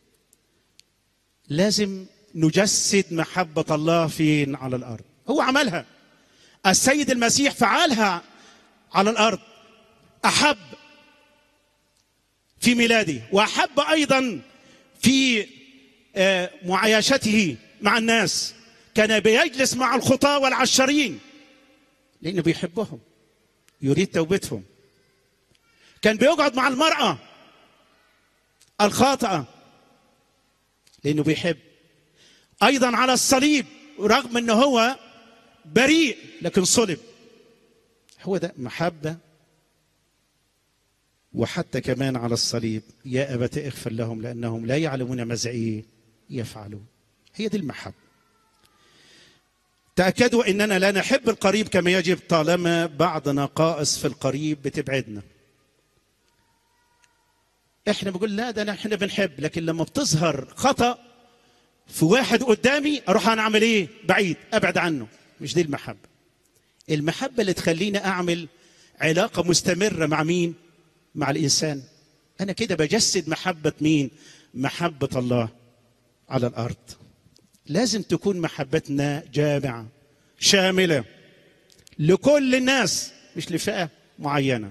لازم نجسد محبة الله فين؟ على الأرض. هو عملها. السيد المسيح فعلها على الأرض. أحب في ميلاده، وأحب أيضا في معايشته مع الناس. كان بيجلس مع الخطاة والعشرين لأنه بيحبهم، يريد توبتهم. كان بيقعد مع المرأة الخاطئة لأنه بيحب. أيضا على الصليب رغم أنه هو بريء لكن صلب. هو ده محبة. وحتى كمان على الصليب يا أبت اغفر لهم لأنهم لا يعلمون ماذا إيه يفعلون. هي دي المحبة. تأكدوا أننا لا نحب القريب كما يجب طالما بعض نقائص في القريب بتبعدنا. احنا بنقول لا ده احنا بنحب، لكن لما بتظهر خطأ في واحد قدامي اروح انا اعمل ايه؟ بعيد، ابعد عنه. مش دي المحبة. المحبة اللي تخليني اعمل علاقة مستمرة مع مين؟ مع الانسان. انا كده بجسد محبة مين؟ محبة الله على الارض. لازم تكون محبتنا جامعة شاملة لكل الناس، مش لفئة معينة.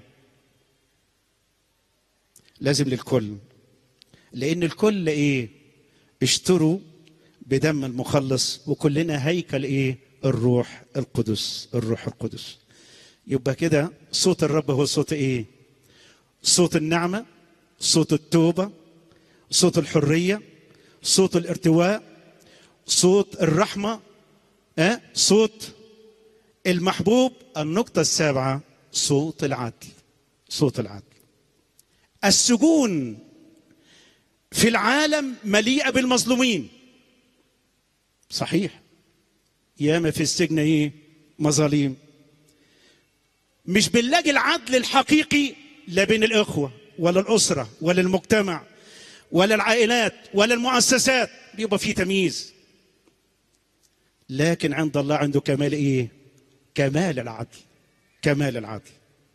لازم للكل، لان الكل ايه؟ اشتروا بدم المخلص، وكلنا هيكل ايه؟ الروح القدس. الروح القدس. يبقى كده صوت الرب هو صوت ايه؟ صوت النعمة، صوت التوبة، صوت الحرية، صوت الارتواء، صوت الرحمة، أه؟ صوت المحبوب. النقطة السابعة صوت العدل. صوت العدل. السجون في العالم مليئة بالمظلومين. صحيح، ياما في السجن ايه؟ مظاليم. مش بنلاقي العدل الحقيقي لا بين الإخوة ولا الأسرة ولا المجتمع ولا العائلات ولا المؤسسات، بيبقى فيه تمييز. لكن عند الله عنده كمال إيه؟ كمال العدل، كمال العدل.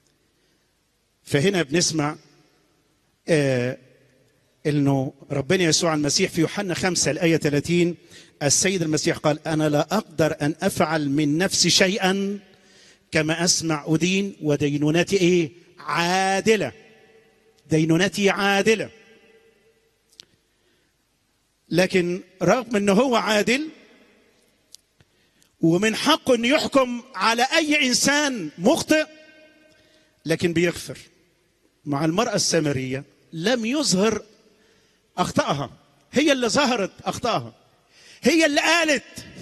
فهنا بنسمع آه إنه ربنا يسوع المسيح في يوحنا خمسة الآية ثلاثين السيد المسيح قال: أنا لا أقدر أن أفعل من نفسي شيئا، كما أسمع أدين، ودينونتي إيه؟ عادلة. دينونتي عادلة. لكن رغم أنه هو عادل ومن حقه أن يحكم على أي إنسان مخطئ، لكن بيغفر. مع المرأة السامرية لم يظهر أخطأها، هي اللي ظهرت أخطأها، هي اللي قالت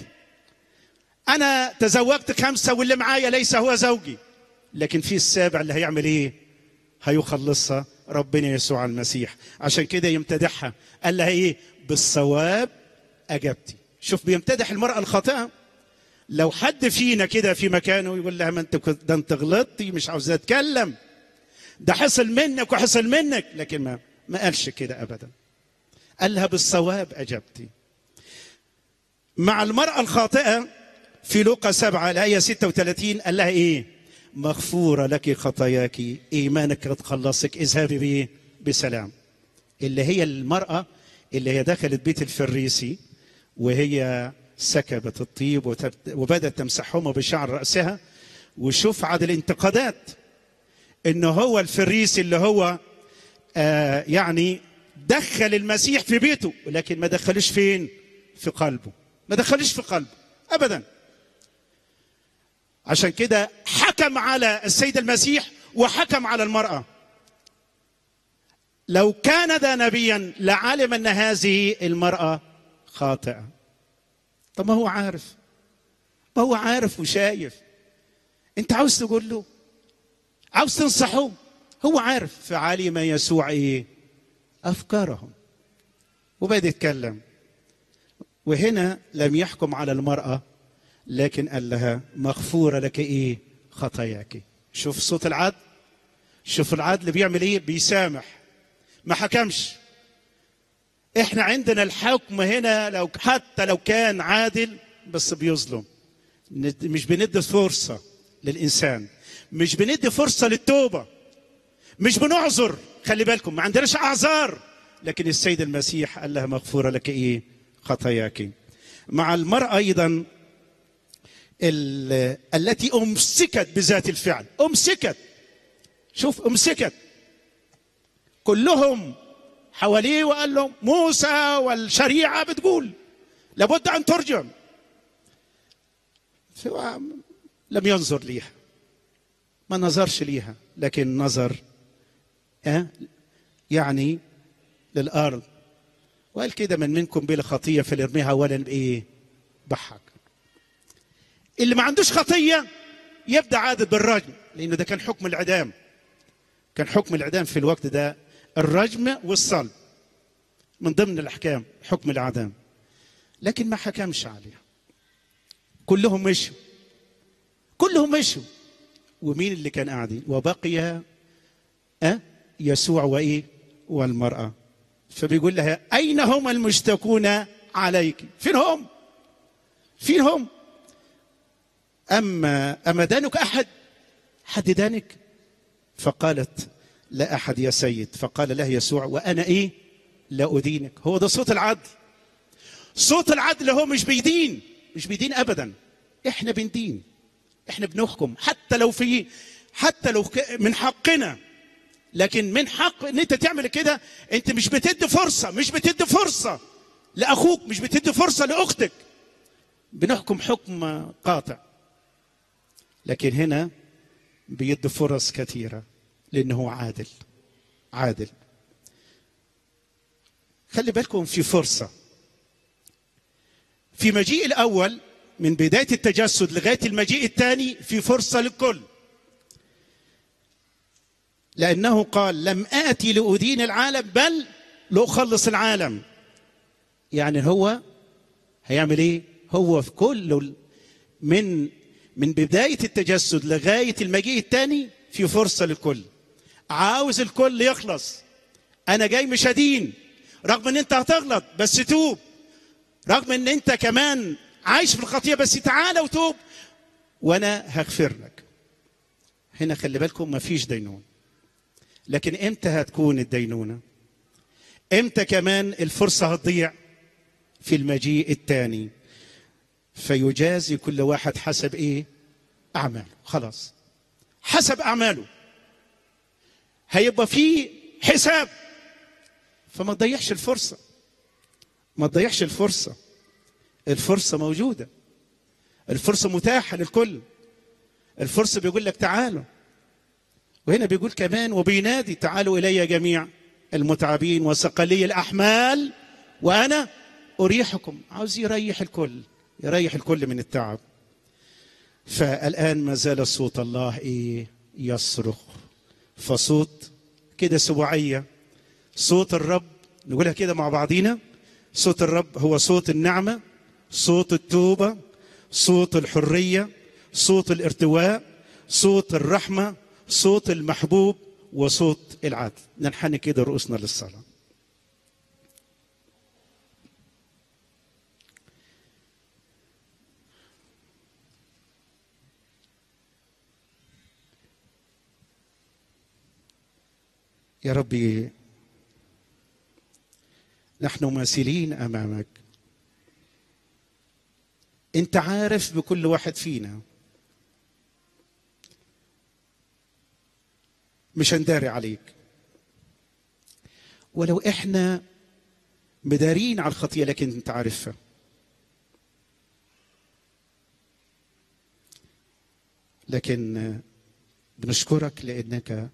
أنا تزوجت خمسة واللي معايا ليس هو زوجي، لكن في السابع اللي هيعمل إيه؟ هيخلصها ربنا يسوع المسيح. عشان كده يمتدحها، قال لها إيه؟ بالصواب أجبتي. شوف بيمتدح المرأة الخاطئة. لو حد فينا كده في مكانه يقول لها ما انت ده انت غلطتي، مش عاوزة اتكلم، ده حصل منك وحصل منك، لكن ما ما قالش كده ابدا، قال لها بالصواب اجبتي. مع المرأة الخاطئة في لوقا سبعة الآية ستة وثلاثين قال لها ايه؟ مغفورة لك خطاياك، ايمانك قد خلصك، اذهبي بيه بسلام. اللي هي المرأة اللي هي دخلت بيت الفريسي وهي سكبت الطيب وبدأت تمسحهما بشعر رأسها. وشوف عاد الانتقادات، انه هو الفريسي اللي هو آه يعني دخل المسيح في بيته، لكن ما دخلش فين؟ في قلبه، ما دخلش في قلبه ابدا. عشان كده حكم على السيد المسيح وحكم على المرأة. لو كان ذا نبيا لعلم ان هذه المرأة خاطئة. طب ما هو عارف، ما هو عارف وشايف. انت عاوز تقول له، عاوز تنصحه، هو عارف. فعلم يسوع ايه؟ افكارهم، وبدأ يتكلم. وهنا لم يحكم على المرأة، لكن قال لها مغفورة لك ايه؟ خطاياك. شوف صوت العدل، شوف العدل بيعمل ايه؟ بيسامح، ما حكمش. احنا عندنا الحكم هنا لو حتى لو كان عادل بس بيظلم. مش بندي فرصة للإنسان، مش بندي فرصة للتوبة، مش بنعذر. خلي بالكم ما عندناش أعذار. لكن السيد المسيح قال لها مغفورة لك إيه؟ خطاياك. مع المرأة أيضا التي أمسكت بذات الفعل، أمسكت. شوف أمسكت، كلهم حواليه وقال لهم موسى والشريعة بتقول لابد أن ترجم. لم ينظر ليها، ما نظرش ليها، لكن نظر أه؟ يعني للأرض، وقال كده من منكم بلا خطية فليرميها أولا بإيه؟ بحق. اللي ما عندوش خطية يبدأ عادة بالرجم، لأنه ده كان حكم الإعدام. كان حكم الإعدام في الوقت ده الرجم والصلب من ضمن الأحكام، حكم الإعدام. لكن ما حكمش عليها، كلهم مشوا، كلهم مشوا. ومين اللي كان قاعدين؟ وبقي أه؟ يسوع وإيه؟ والمرأة. فبيقول لها أين هم المشتكون عليك؟ فين هم؟ فين هم؟ أما أما دانك أحد؟ حد دانك؟ فقالت لا أحد يا سيد. فقال له يسوع وأنا إيه؟ لا أدينك. هو ده صوت العدل. صوت العدل هو مش بيدين، مش بيدين أبدا. إحنا بندين، إحنا بنحكم، حتى لو في حتى لو من حقنا. لكن من حق ان انت تعمل كده، انت مش بتدي فرصة، مش بتدي فرصة لأخوك، مش بتدي فرصة لأختك. بنحكم حكم قاطع. لكن هنا بيدي فرص كثيرة لأنه عادل، عادل. خلي بالكم في فرصة في مجيء الأول، من بداية التجسد لغاية المجيء الثاني في فرصة للكل. لأنه قال لم آتي لأدين العالم بل لأخلص العالم. يعني هو هيعمل إيه؟ هو في كل من من بداية التجسد لغاية المجيء الثاني في فرصة للكل. عاوز الكل يخلص. أنا جاي مش هدين، رغم أن أنت هتغلط بس توب، رغم أن أنت كمان عايش في الخطية بس تعالى وتوب وأنا هغفر لك. هنا خلي بالكم مفيش دينونة. لكن إمتى هتكون الدينونة؟ إمتى كمان الفرصة هتضيع؟ في المجيء الثاني، فيجازي كل واحد حسب إيه؟ أعماله. خلاص، حسب أعماله هيبقى فيه حساب. فما تضيعش الفرصة، ما تضيعش الفرصة. الفرصة موجودة، الفرصة متاحة للكل. الفرصة بيقول لك تعالوا، وهنا بيقول كمان وبينادي تعالوا إلي جميع المتعبين وثقلي الأحمال وأنا أريحكم. عاوز يريح الكل، يريح الكل من التعب. فالآن ما زال صوت الله إيه؟ يصرخ. فصوت كده سبوعية، صوت الرب نقولها كده مع بعضينا. صوت الرب هو صوت النعمة، صوت التوبة، صوت الحرية، صوت الارتواء، صوت الرحمة، صوت المحبوب، وصوت العدل. ننحني كده رؤوسنا للصلاة. يا ربي نحن ماسلين أمامك، أنت عارف بكل واحد فينا، مش هنداري عليك. ولو إحنا مدارين على الخطية لكن أنت عارفها. لكن بنشكرك لأنك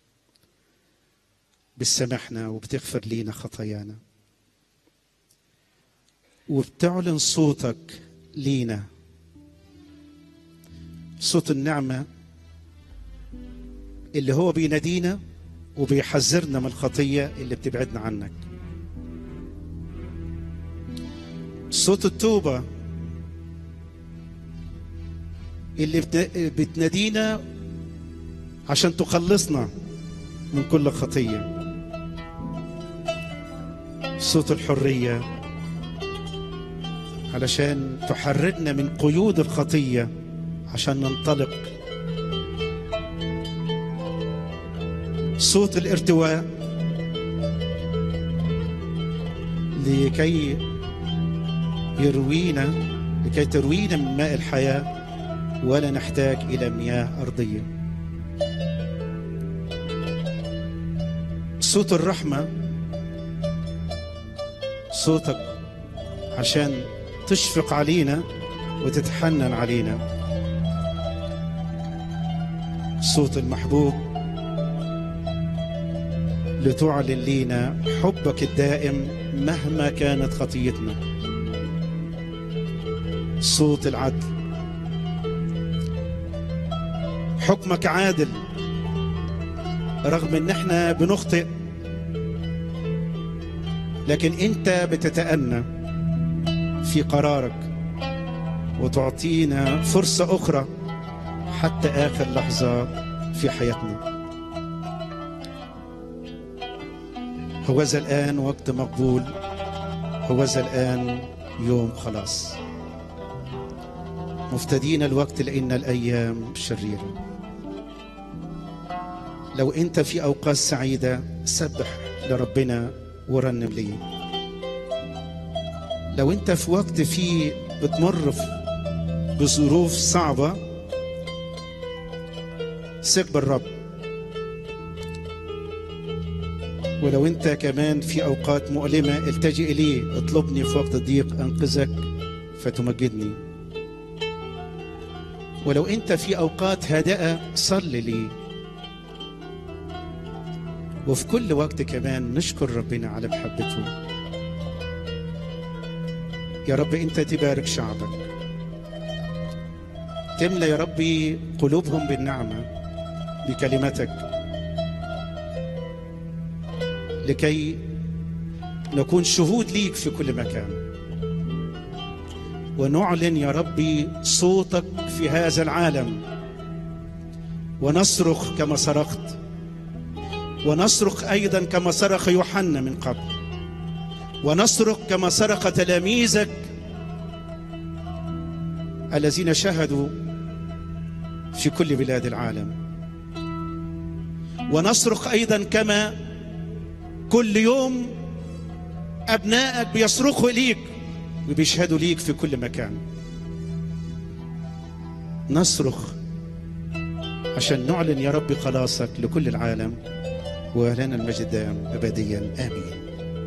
بتسامحنا وبتغفر لينا خطايانا وبتعلن صوتك لينا، صوت النعمة اللي هو بينادينا وبيحذرنا من الخطية اللي بتبعدنا عنك، صوت التوبة اللي بتنادينا عشان تخلصنا من كل خطية، صوت الحرية علشان تحررنا من قيود الخطية عشان ننطلق، صوت الارتواء لكي يروينا لكي تروينا من ماء الحياة ولا نحتاج إلى مياه أرضية، صوت الرحمة، صوتك عشان تشفق علينا وتتحنن علينا، صوت المحبوب لتعلن لينا حبك الدائم مهما كانت خطيتنا، صوت العدل، حكمك عادل رغم ان احنا بنخطئ لكن انت بتتأنى في قرارك وتعطينا فرصة أخرى حتى آخر لحظة في حياتنا. هوذا الآن وقت مقبول، هوذا الآن يوم خلاص، مفتدين الوقت لأن الأيام شريرة. لو أنت في أوقات سعيدة سبح لربنا ورنم ليه. لو أنت في وقت فيه بتمر بظروف صعبة ثق بالرب. ولو أنت كمان في أوقات مؤلمة التجئ إليه، اطلبني في وقت الضيق أنقذك فتمجدني. ولو أنت في أوقات هادئة صلي لي. وفي كل وقت كمان نشكر ربنا على محبته. يا رب أنت تبارك شعبك، تملى يا ربي قلوبهم بالنعمة بكلمتك لكي نكون شهود ليك في كل مكان. ونعلن يا ربي صوتك في هذا العالم، ونصرخ كما صرخت، ونصرخ أيضا كما صرخ يوحنا من قبل، ونصرخ كما صرخ تلاميذك الذين شهدوا في كل بلاد العالم، ونصرخ أيضا كما كل يوم أبنائك بيصرخوا إليك وبيشهدوا ليك في كل مكان. نصرخ عشان نعلن يا رب خلاصك لكل العالم، ولنا المجد دائم أبديا آمين.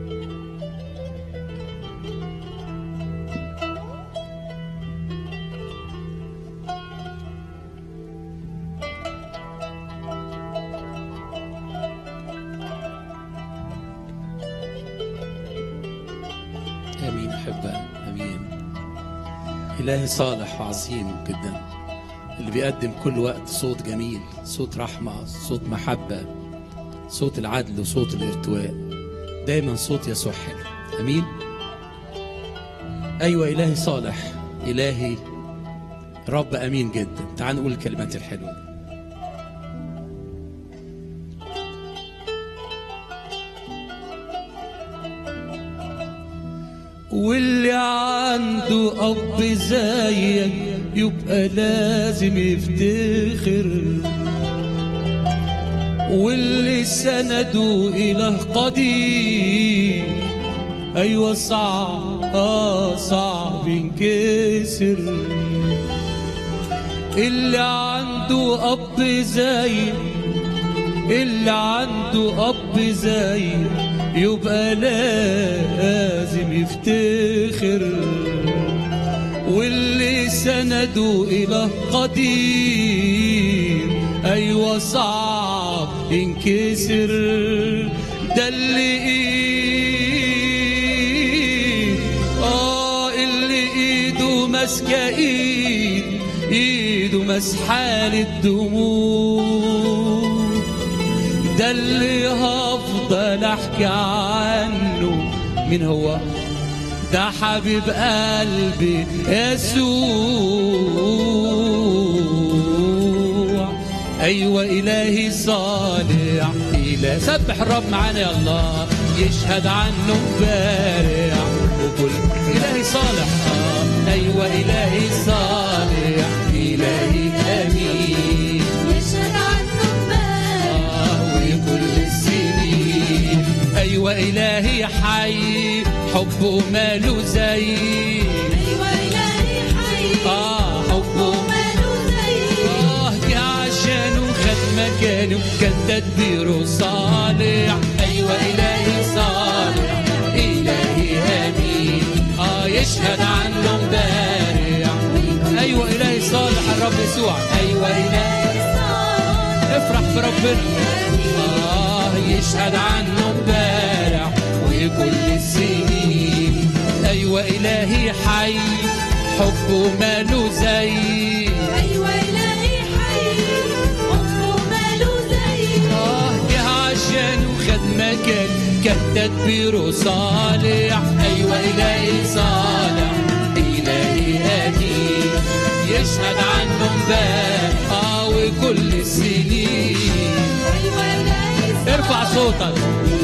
امين احبائي، امين. الهي صالح وعظيم جدا، اللي بيقدم كل وقت صوت جميل، صوت رحمه، صوت محبه، صوت العدل وصوت الارتواء، دايما صوت يسوع حلو. امين. ايوه الهي صالح، الهي رب امين جدا. تعال نقول الكلمات الحلوه دي. واللي عنده أب زيك يبقى لازم يفتخر، واللي سنده إله قدير أيوة صعب آه صعب ينكسر. اللي عنده أب زيك، اللي عنده أب زيك يبقى لازم يفتخر، واللي سنده إله قدير أيوة صعب ينكسر. ده اللي إيد آه اللي إيده ماسكة إيد، إيده مسحال الدموع. ده اللي هفضل احكي عنه، مين هو؟ ده حبيب قلبي يسوع. ايوه الهي صالح، إله سبح الرب معانا يا الله، يشهد عنه امبارح وكل. الهي صالح آه. ايوه الهي صالح، الهي امين، يشهد عنه كل السنين. أيوة إلهي حي، حبه ماله زي. أيوة إلهي حي، آه حبه ماله زي. آه جه عشانه خد مكانه، كان تدبيره صالح. أيوة إلهي صالح، إلهي أمين، آه يشهد عنه امبارح. أيوة إلهي صالح الرب يسوع. أيوة إلهي صالح، افرح في ربنا، يشهد عنه امبارح وكل السنين. ايوه الهي حي، حبه ماله زي. ايوه الهي حي، حبه ماله زي. اه جه عشانه خد مكان، كان تدبيره صالح. ايوه الهي صالح، الهي امين، يشهد عنه امبارح اه وكل السنين. ارفع صوتك،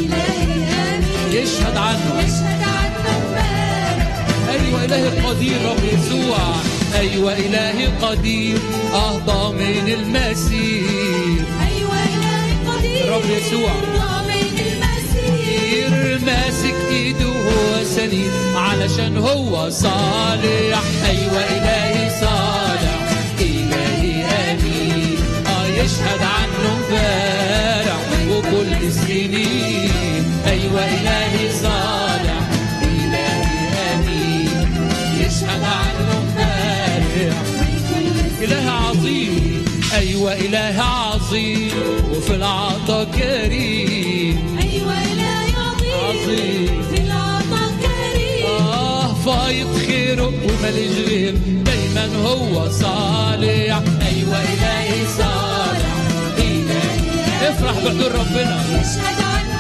يشهد عنه، يشهد عنه امبارح. ايوه الهي القدير رب يسوع. ايوه الهي قدير اه ضامن المسير. ايوه الهي قدير رب يسوع، ضامن المسير، ماسك ايده وهو سنيد علشان هو صالح. ايوه الهي صالح، الهي امين، اه يشهد عنه امبارح وكل السنين. أيوة إلهي صالح، إلهي أمين، يشهد عنه امبارح. إله عظيم، أيوة إله عظيم، وفي العطا كريم. أيوة إله عظيم، في العطا كريم. آه فايض خيره وماليش غير، دايما هو صالح. أيوة إلهي صالح، افرح بحضور ربنا، يشهد عنه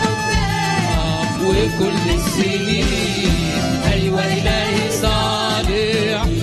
امبارح وكل السنين. أيوة إلهي صالح،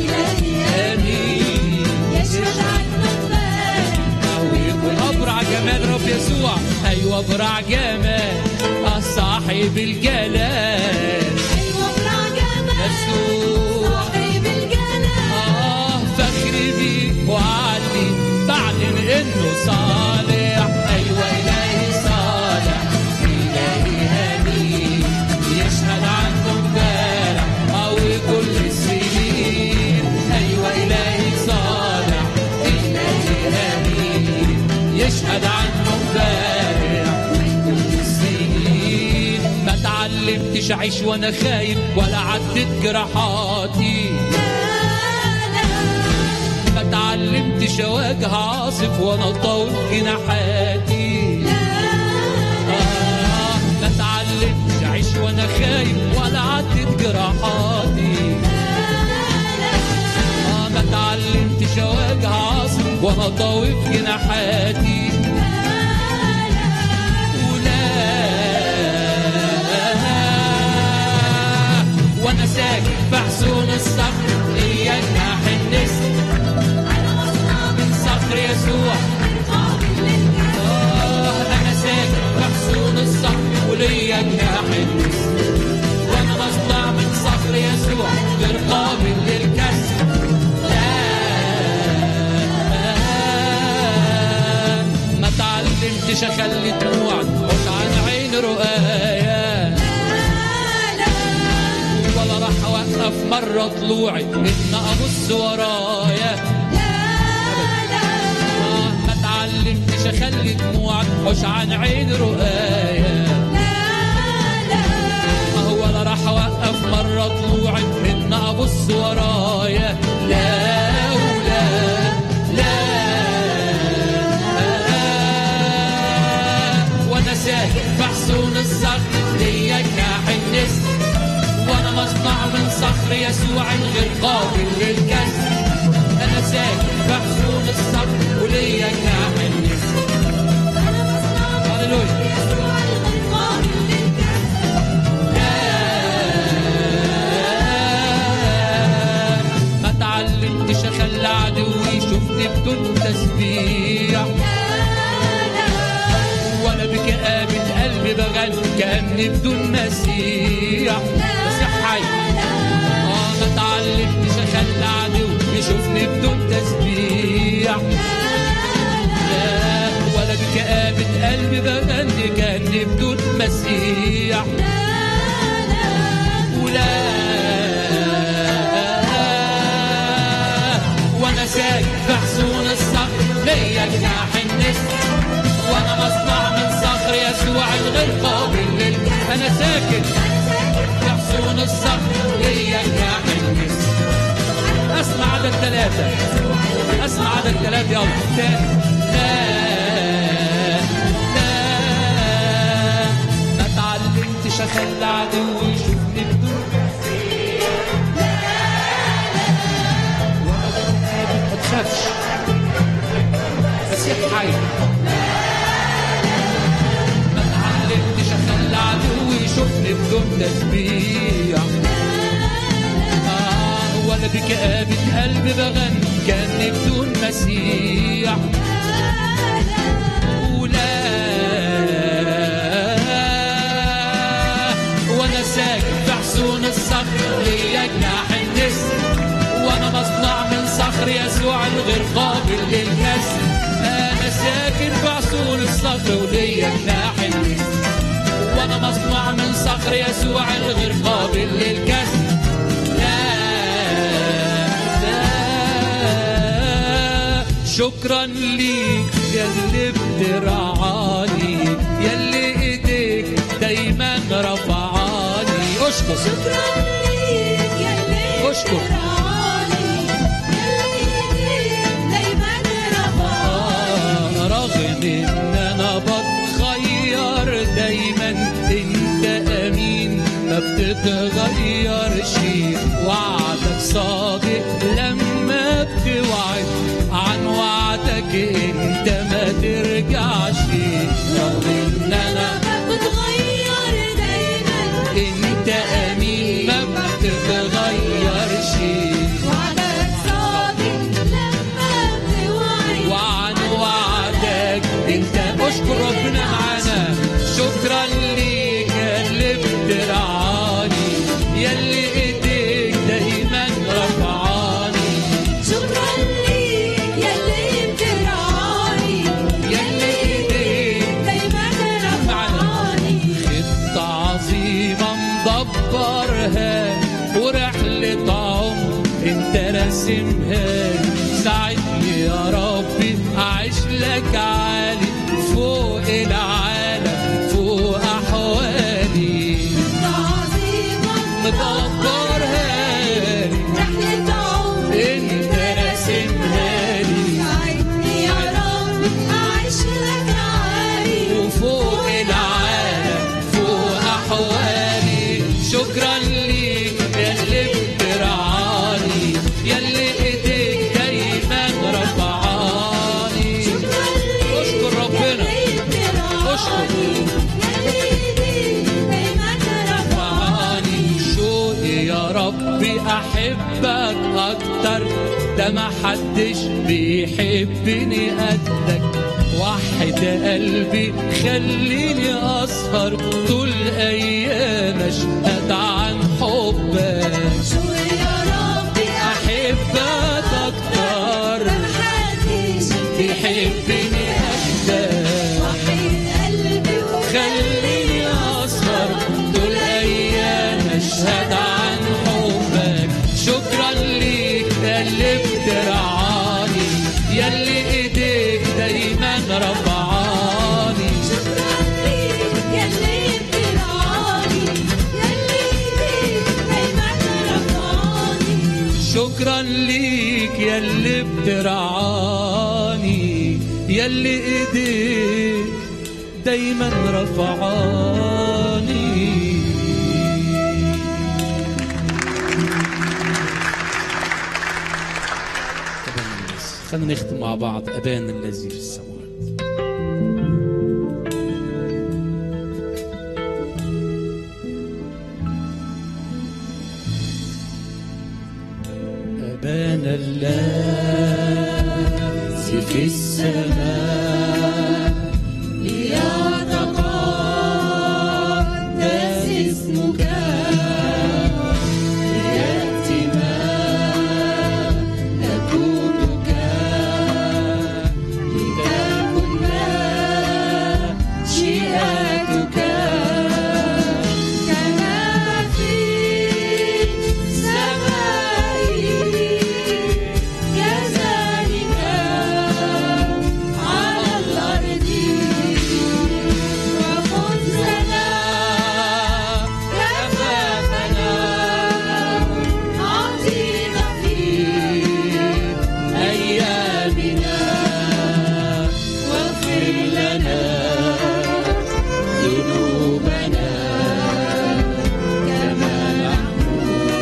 أيوة برع جمال صاحب الجلال أيوة برع جمال يسوع صاحب الجلال آه فخري بيه وعلي بعلن إنه صالح أيوة إلهي صالح إلهي أمين يشهد عنه امبارح أو كل السنين أيوة إلهي صالح إلهي أمين يشهد عنه امبارح كل السنين ما تعلمتش أعيش وأنا خايف ولا عدت جراحاتي ما تعلمتش أواجه عاصف وأنا طاول جناحاتي آه ما تعلمتش أعيش وأنا خايف ولا عدت جراحاتي آه ما تعلمتش أواجه عاصف وأنا طاول جناحاتي وانا ساكن في حصون الصخر ليا جناح النسر من صخر يسوع آه انا ساكن في حصون الصخر وليا جناح النسر وانا مصنع من صخر يسوع غير قابل للكسر لا ما تعلمتش اخلي دموع تحط عن عين رؤايا ولا راح اوقف مرة طلوعي ان ابص ورايا آه ما تعلمتش اخلي دموع تحوش عن عين رؤايا آه ولا راح اوقف مرة طلوعي ان ابص ورايا لا ولا لا وانا ساكن في حصون الصخر ليا جناح النسر وانا مصنع من صخر يسوع غير قابل للكسر انا ساكن في حصون الصخر وليا جناح النسر هللويا ما تعلمتش اخلي عدوي يشوفني بدون تسبيح ولا بكآبة قلبي بغني كأني بدون مسيح مسيح حي آه ما تعلمتش أخلي عدو يشوفني بدون تسبيح لا ولا بكآبة قلبي بغني كأني بدون مسيح ولا وأنا ساكن في حصون الصخر ليا جناح النسر وانا مصنع من صخر يسوع الغير قابل للكسر انا ساكن في حصون الصخر ليا جناح النسر اسمع عدد ثلاثة اسمع عدد ثلاثة يلا تاني لا لا ما تعلمتش اخلي عدو يشوفني بدون ما تخافش مسيح حي العدو يشوفني بدون تسبيح آه ولا بكآبة قلبي بغني كأني بدون مسيح ولا وانا ساكن في حصون الصخر ليا جناح النسر وانا مصنع من صخر يسوع الغير قابل للكسر انا ساكن في حصون الصخر وليا جناح النسر وانا مصنوع من صخر يسوع الغير قابل للكسر لا لا شكرا ليك ياللي بترعاني ياللي ايديك دايما رفعاني اشكر شكرا ليك ياللي اشكر بترعاني ياللي ايديك دايما رفعاني آه رغم ان انا بتغير دايما انت امين ما بتتغيرش وعدك صادق لما بتوعد عن وعدك انت ما ترجعش رغم ان انا بتغير دايما انت امين ما بتتغيرش وعدك صادق لما بتوعد وعن وعدك انت اشكر ربنا معانا انت راسمها لي. ساعدني يا ربي اعيش لك عالي فوق العالم فوق احوالي. مدبرها لي رحلة عمري انت راسمها لي. ساعدني يا رب أعيش لك عالي وفوق العالم فوق احوالي. شكرا ليك ياللي بترعاني ياللي ايديك دايما رفعاني. اشكر ربنا اشكر رفعاني. شوقي يا ربي احبك اكتر ده ما حدش بيحبني قدك. وحد قلبي خليني اسهر طول ايام اشهد عن حبك. شوقي يا ربي احبك اكتر محدش بيحبني قدك. وحيد قلبي خليني اسهر طول ايام اشهد عن حبك. شكرا ليك ياللي بترعاني ياللي ايديك دايما رفعاني. شكرا ليك ياللي بترعاني ياللي ايديك دايما رفعاني. شكرا ليك ياللي بترعاني ياللي ايديك دايما رفعاني. خلينا نختم مع بعض. أبانا الذي في السماوات. أبانا الذي في السماء ليتقدس اسمك ليأتي ملكوتك لتكن مشيئتك كما في السماء كذلك على الأرض. وخبزنا كفافنا أعطينا في أيامنا واغفر لنا ذنوبنا كما نحن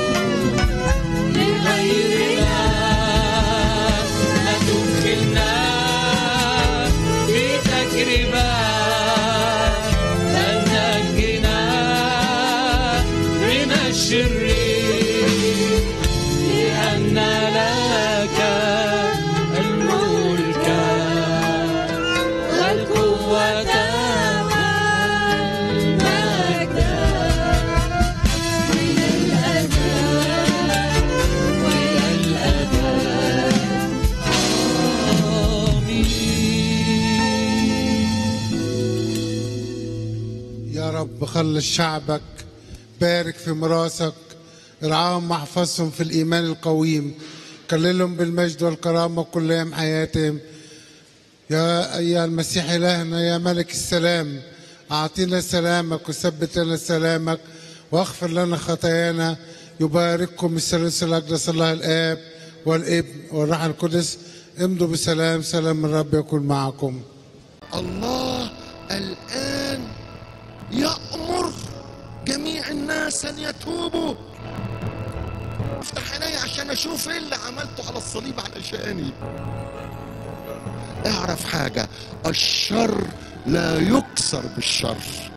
لغيرنا لا تدخلنا في تجربة بل نجنا من الشرير لأن لك الملك والقوة والمجد من الأزل وإلى الأبد. يا رب خلص شعبك، بارك في مراسك، ارعاهم واحفظهم في الإيمان القويم، كللهم بالمجد والكرامة كل أيام حياتهم. يا أيها المسيح إلهنا يا ملك السلام، أعطينا سلامك وثبت لنا سلامك واغفر لنا خطايانا. يبارككم الثالوث الأقدس الله الآب والابن والروح القدس. امضوا بسلام، سلام الرب يكون معكم. الله الآن يأمر جميع الناس أن يتوبوا. افتح عيني عشان أشوف إيه اللي عملته على الصليب علشاني. اعرف حاجة، الشر لا يكسر بالشر.